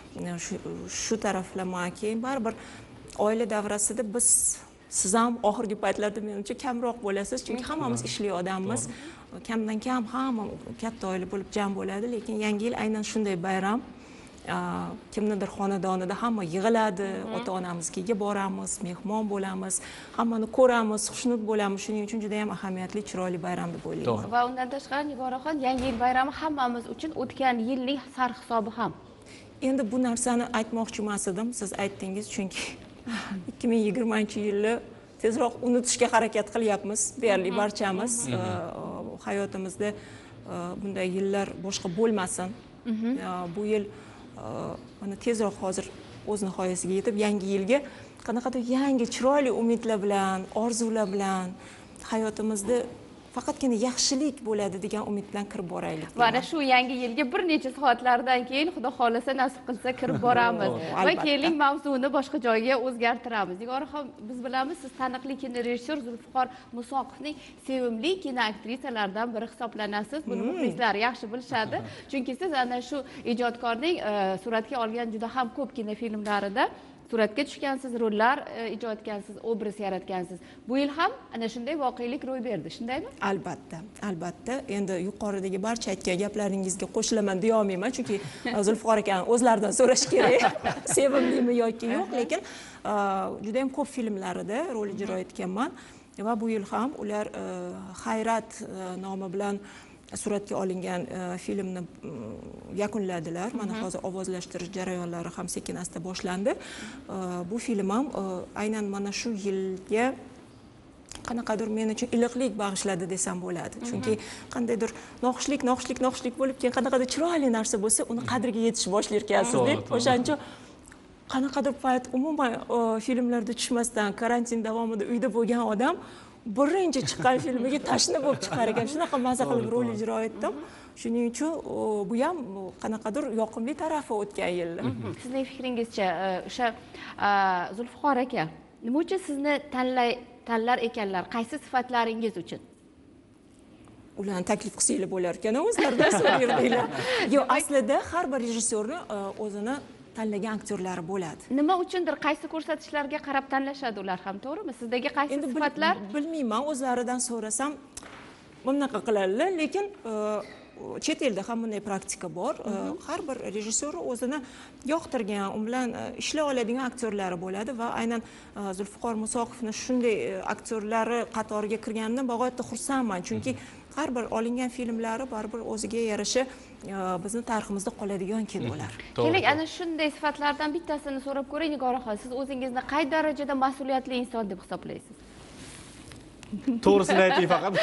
Shu taraflama keyin baribir oila davrasida biz siz ham oxirgi paytlarda menimcha kamroq bo'lasiz, chunki hammamiz ishli odammiz. Kamdan kam hamma katta oila bo'lib jam bo'ladi, lekin yangi yil aynan shunday bayram. Kimnidir xonadonida hamma yig'iladi, ota-onamizga boramiz, mehmon bo'lamiz, hammani ko'ramiz, xushnud bo'lamiz. Shuning uchun juda ham ahamiyatli, chiroyli bayram deb o'ylayman. Va undan tashqari Nigoraxon, yangi yil bayrami hammamiz uchun o'tgan yilning sarf hisobi ham. Endi bu narsani aytmoqchi emas edim, siz aytdingiz, chunki ikki ming yigirmanchi yilni tezroq unutishga harakat qilyapmiz, deyarli barchamiz. Hayotimizda bunday yillar boshqa bo'lmasin. Bu yil mana tezroq hozir o'z nihoyasiga yetib, yangi yilga qanaqadir yangi chiroyli umidlar bilan, orzular bilan hayotimizda faqatgina yaxshilik bo'ladi degan umid bilan kirib boraylik. Va ana shu yangi yilga bir necha soatlardan keyin Xudo xolasa nasib qilsa kirib boramiz va keling mavzuni boshqa joyga o'zgartiramiz. Nigoraxon, biz bilamiz, siz taniqli kinorejissyor Zulfiqor Musoqovning sevimli kinoaktrisalaridan biri hisoblanasiz. Buni muxlislar yaxshi bilishadi, chunki siz ana shu ijodkorning suratga olgan juda ham ko'p kinofilmlarida suratga tushgansiz, rollar e, ijro etgansiz, obraz yaratgansiz. Bu yil ham ana shunday voqelik ro'y berdi, shundaymi? Albatta, albatta. Endi yuqoridagi barcha aytgan gaplaringizga qo'shilaman deya olmayman, chunki Zulfiqor akani o'zlaridan so'rash kerak, sevimlimi yoki yo'q, lekin juda ham ko'p filmlarida rol ijro etganman va bu yil ham ular Hayrat nomi bilan suratga olingan filmni yakunladilar. Mana hozir ovozlashtirish jarayonlari ham sekin asta boshlandi. Bu film ham aynan mana shu yilga qanaqadir men uchun iliqlik bag'ishladi desam bo'ladi. Chunki qandaydir noxushlik, noxushlik, noxushlik bo'lib keyin qanaqadir chiroyli narsa bo'lsa, uni qadriga yetish boshlar ekansiz deb. O'shaning uchun qanaqadir payt umuman filmlarda tushmasdan karantin davomida uyda bo'lgan odam birinchi chiqqan filmiga tashna bo'lib chiqar ekan. Shunaqa maza qilib rol ijro etdim. Shuning uchun bu ham qanaqadir yoqimli tarafi o'tgan yilda. Sizning fikringizcha, o'sha Zulfiqor aka, nima uchun sizni tanlay tanlar ekanlar? Qaysi sifatlaringiz uchun? Ularni taklif qilsanglar bo'lar ekan, o'zlaridan so'raydilar. Yo'q, aslida har bir rejissyorni o'zini tanlagan aktyorlari bo'ladi. Nima uchundir qaysi ko'rsatishlarga qarab tanlashadi ular ham, to'g'rimi? Sizdagi qaysi sifatlar? Bilmayman, o'zlaridan so'rasam bunaqa qiladilar, lekin chet elda ham bunday praktika bor. Har bir rejissyor o'zini yoqtirgan, u bilan ishlay oladigan aktyorlari bo'ladi va aynan Zulfiqor Musoqovning shunday aktyorlari qatoriga kirganidan bag'oyatda xursandman, chunki har bir olingan filmlari baribir o'ziga yarasha bizni tariximizda qoladigan kinolar. Keling, ana shunday sifatlardan bittasini so'rab ko'ray, Nigoraxon. Siz o'zingizni qay darajada mas'uliyatli inson deb hisoblaysiz? To'g'risini ayting faqat.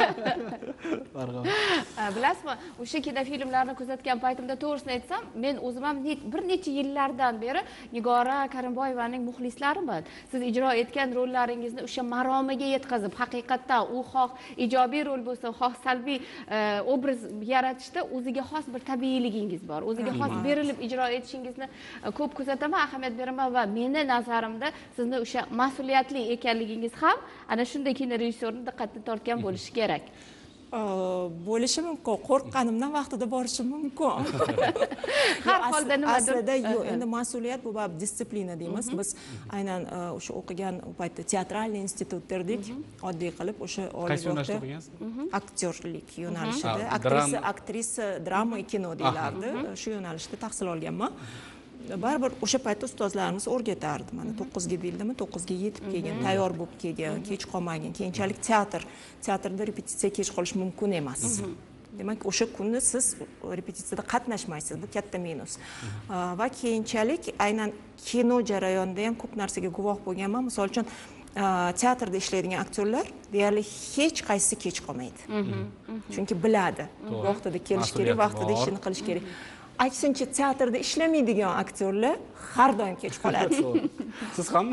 Bilasizmi, o'sha kino filmlarni kuzatgan paytimda to'g'risini aytsam, men o'zim ham bir necha yillardan beri Nigora Karimboyevaning muxlislariman. Siz ijro etgan rollaringizni o'sha maromiga yetkazib, haqiqatdan u xoh ijobiy rol bo'lsa, xoh salbiy obraz yaratishda o'ziga xos bir tabiiyligingiz bor. O'ziga xos berilib ijro etishingizni ko'p kuzataman, ahamiyat beraman va meni nazarimda sizni o'sha mas'uliyatli ekanligingiz ham ana shunday kino rejissyorni diqqatini tortgan bo'lishi kerak. Bo'lishi mumkin, qo'rqqanimdan vaqtida borishim mumkin. Har holda nimadir. Aslida yo'q, endi mas'uliyat bu bab disiplina deymiz. Biz aynan o'sha o'qigan paytda teatralniy institut derdik. Oddiy qilib o'sha oliygohda aktyorlik yo'nalishida, aktrisa, aktrisa, drama, kino deylardi. Shu yo'nalishda tahsil olganman. Baribir o'sha paytda ustozlarimiz o'rgatardi. Mana to'qqizga bildimi, to'qqizga yetib kelgan, tayyor bo'lib kelgan, kech qolmagan. Keyinchalik teatr, teatrda repetitsiya kech qolish mumkin emas. Demak, o'sha kunni siz repetitsiyada qatnashmaysiz. Bu katta minus. Va keyinchalik aynan kino jarayonida ham ko'p narsaga guvoh bo'lganman. Misol uchun, teatrda ishlaydigan aktyorlar deyarli hech qaysi kech qolmaydi. Chunki biladi, vaqtida kelish kerak, vaqtida ishini qilish kerak. Aksincha, teatrda ishlamaydigan aktyorlar har doim kech qoladi. Siz ham?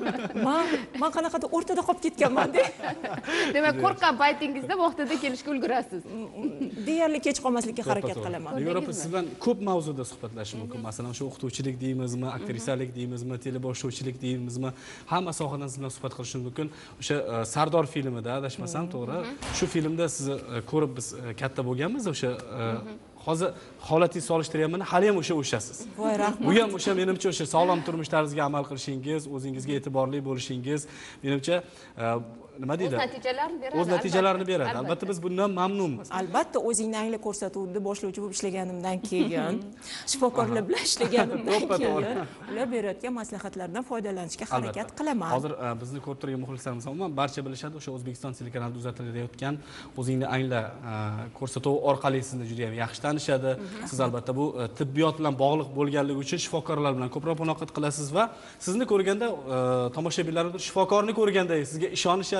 Men men qanaqadir o'rtada qolib ketganman-da. Demak, qo'rqqan paytingizda vaqtida kelishga ulgurasiz. Deyarli kech qolmaslikka harakat qilaman. Nigora opa, siz bilan ko'p mavzuda suhbatlashishim mumkin. Masalan, o'sha o'qituvchilik deymizmi, aktrisalik deymizmi, teleboshlovchilik deymizmi, hamma sohadan siz bilan suhbat qilishim mumkin. O'sha Sardor filmida adashmasam, to'g'ri? Shu filmda sizni ko'rib biz katta bo'lganmiz, o'sha hozir holatingizni solishtiryapman, hali ham o'sha o'shasiz. Voy, rahmat. Bu ham o'sha menimcha o'sha sog'lom turmush tarziga amal qilishingiz, o'zingizga e'tiborli bo'lishingiz, menimcha nima deydi? O'z natijalarini beradi. O'z natijalarini beradi. Albatta biz bundan mamnunmiz. Albatta, o'zingni angla ko'rsatuvda boshlovchi bo'lib ishlaganimdan keyin, shifokorlar bilan ishlaganimdan keyin ular berayotgan maslahatlardan foydalanishga harakat qilaman. Hozir bizni ko'rib turgan muxlislarimiz umuman barcha bilishadi, o'sha O'zbekiston telekanalida uzatilayotgan o'zingni angla ko'rsatuvi orqali sizni juda ham yaxshi tanishadi. Siz albatta bu tibbiyot bilan bog'liq bo'lganligi uchun shifokorlar bilan ko'proq muloqot qilasiz va sizni ko'rganda tomoshabinlar shifokorni ko'rganda sizga ishonishadi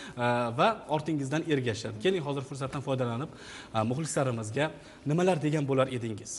va ortingizdan ergashadi. Keling, hozir fursatdan foydalanib muxlislarimizga nimalar degan bo'lar edingiz?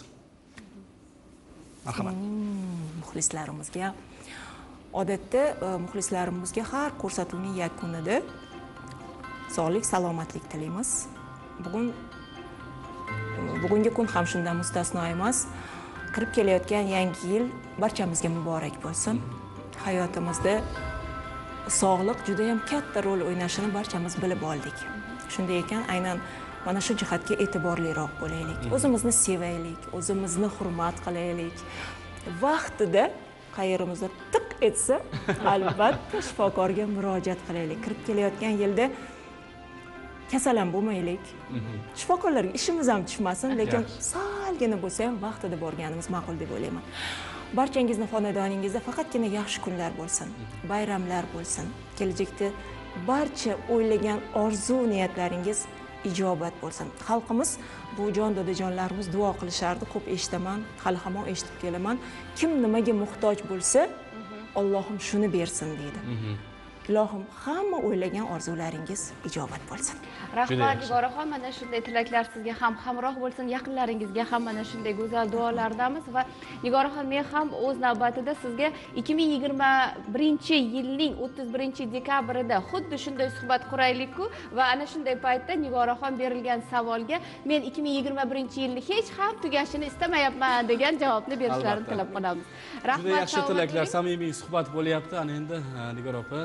Marhamat. Muxlislarimizga odatda muxlislarimizga har ko'rsatuvning yakunida sog'lik, salomatlik tilaymiz. Bugun bugungi kun ham shundan mustasno emas. Kirib kelayotgan yangi yil barchamizga muborak bo'lsin. Hayotimizda sog'liq juda ham katta rol o'ynashini barchamiz bilib oldik. Shunday ekan, aynan mana shu jihatga e'tiborliroq bo'laylik. O'zimizni sevaylik, o'zimizni hurmat qilaylik. Vaqtida qayerimizda tiq etsa albatta shifokorga murojaat qilaylik. Kirib kelayotgan yilda kasal ham bo'lmaylik. Shifokorlarga ishimiz ham tushmasin, lekin salgina bo'lsa ham vaqtida borganimiz ma'qul deb o'ylayman. Barchangizni xonadoningizda faqatgina yaxshi kunlar bo'lsin, bayramlar bo'lsin. Kelajakda barcha o'ylagan orzu niyatlaringiz ijobat bo'lsin. Xalqimiz, bu jon dadajonlarimiz duo qilishardi, ko'p eshitaman, hali hamon eshitib kelaman. Kim nimaga muhtoj bo'lsa, Allohim shuni bersin deydi. Ilohim hamma o'ylagan orzularingiz ijobat bo'lsin. Rahmat Nigoraxon, mana shunday tilaklar sizga ham hamroh bo'lsin, yaqinlaringizga ham mana shunday go'zal duolardamiz va Nigoraxon, men ham o'z navbatida sizga ikki ming yigirma birinchi yilning o'ttiz birinchi dekabrida xuddi shunday suhbat quraylik-ku va ana shunday paytda Nigoraxon berilgan savolga men ikki ming yigirma birinchi yilni hech ham tugashini istamayapman degan javobni berishlarini tilab qolamiz. Rahmat. Juda yaxshi tilaklar, samimiy suhbat bo'lyapti. Ana endi Nigora opa,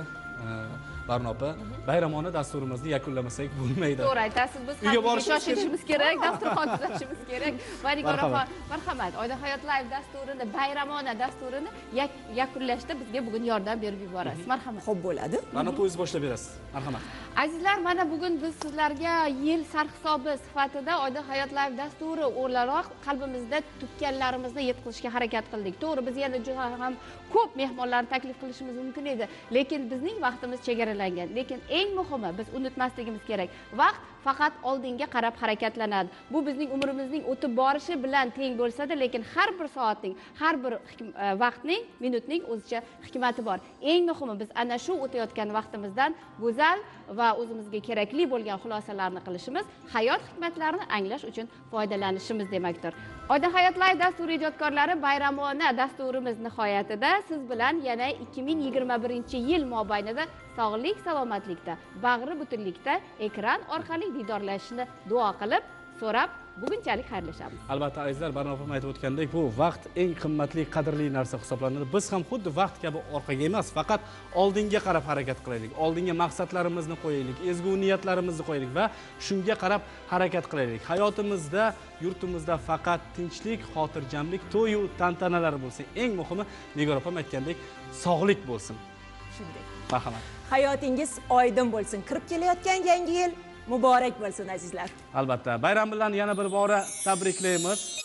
Barno opa, bayramona dasturimizni yakunlamasak bo'lmaydi. To'g'ri aytasiz, biz ham shoshilishimiz kerak, dasturxon tuzatishimiz kerak. Va Nigoraxon, marhamat, Oida Hayot Live dasturini, bayramona dasturini yakunlashda bizga bugun yordam berib yuborasiz. Marhamat. Xo'p bo'ladi. Barno opa, o'zingiz boshlab berasiz. Marhamat. Azizlar, mana bugun biz sizlarga yil sarhisobi sifatida Oida Hayot Live dasturi o'laroq qalbimizda tutganlarimizni yetkazishga harakat qildik. To'g'ri, biz yana juda ham ko'p mehmonlarni taklif qilishimiz mumkin edi, lekin bizning vaqtimiz chegaralangan. Lekin eng muhimi, biz unutmasligimiz kerak. Vaqt faqat oldinga qarab harakatlanadi. Bu bizning umrimizning o'tib borishi bilan teng bo'lsa-da, lekin har bir soatning, har bir vaqtning, minutning o'zicha hikmati bor. Eng muhimi, biz ana shu o'tayotgan vaqtimizdan go'zal va o'zimizga kerakli bo'lgan xulosalarni qilishimiz, hayot hikmatlarini anglash uchun foydalanishimiz demakdir. Oida Hayot Live dasturi ijodkorlari, bayramona dasturimiz nihoyatida siz bilan yana ikki ming yigirma birinchi yil mobaynida sog'lik, salomatlikda, bag'ri butunlikda ekran orqali diydorlashishni duo qilib, so'rab bugunchalik xayrlashamiz. Albatta azizlar, Barno opam aytib o'tgandek, bu vaqt eng qimmatli, qadrli narsa hisoblanadi. Biz ham xuddi vaqt kabi orqaga emas, faqat oldinga qarab harakat qilaylik. Oldinga maqsadlarimizni qo'yaylik, ezgu niyatlarimizni qo'yaylik va shunga qarab harakat qilaylik. Hayotimizda, yurtimizda faqat tinchlik, xotirjamlik, to'y-u tantanalar bo'lsin. Eng muhimi, Nigora opam aytgandek, sog'lik bo'lsin. Shunday. Marhamat. Hayotingiz oydin bo'lsin. Kirib kelayotgan yangi yil muborak bo'lsin azizlar. Albatta, bayram bilan yana bir bora tabriklaymiz.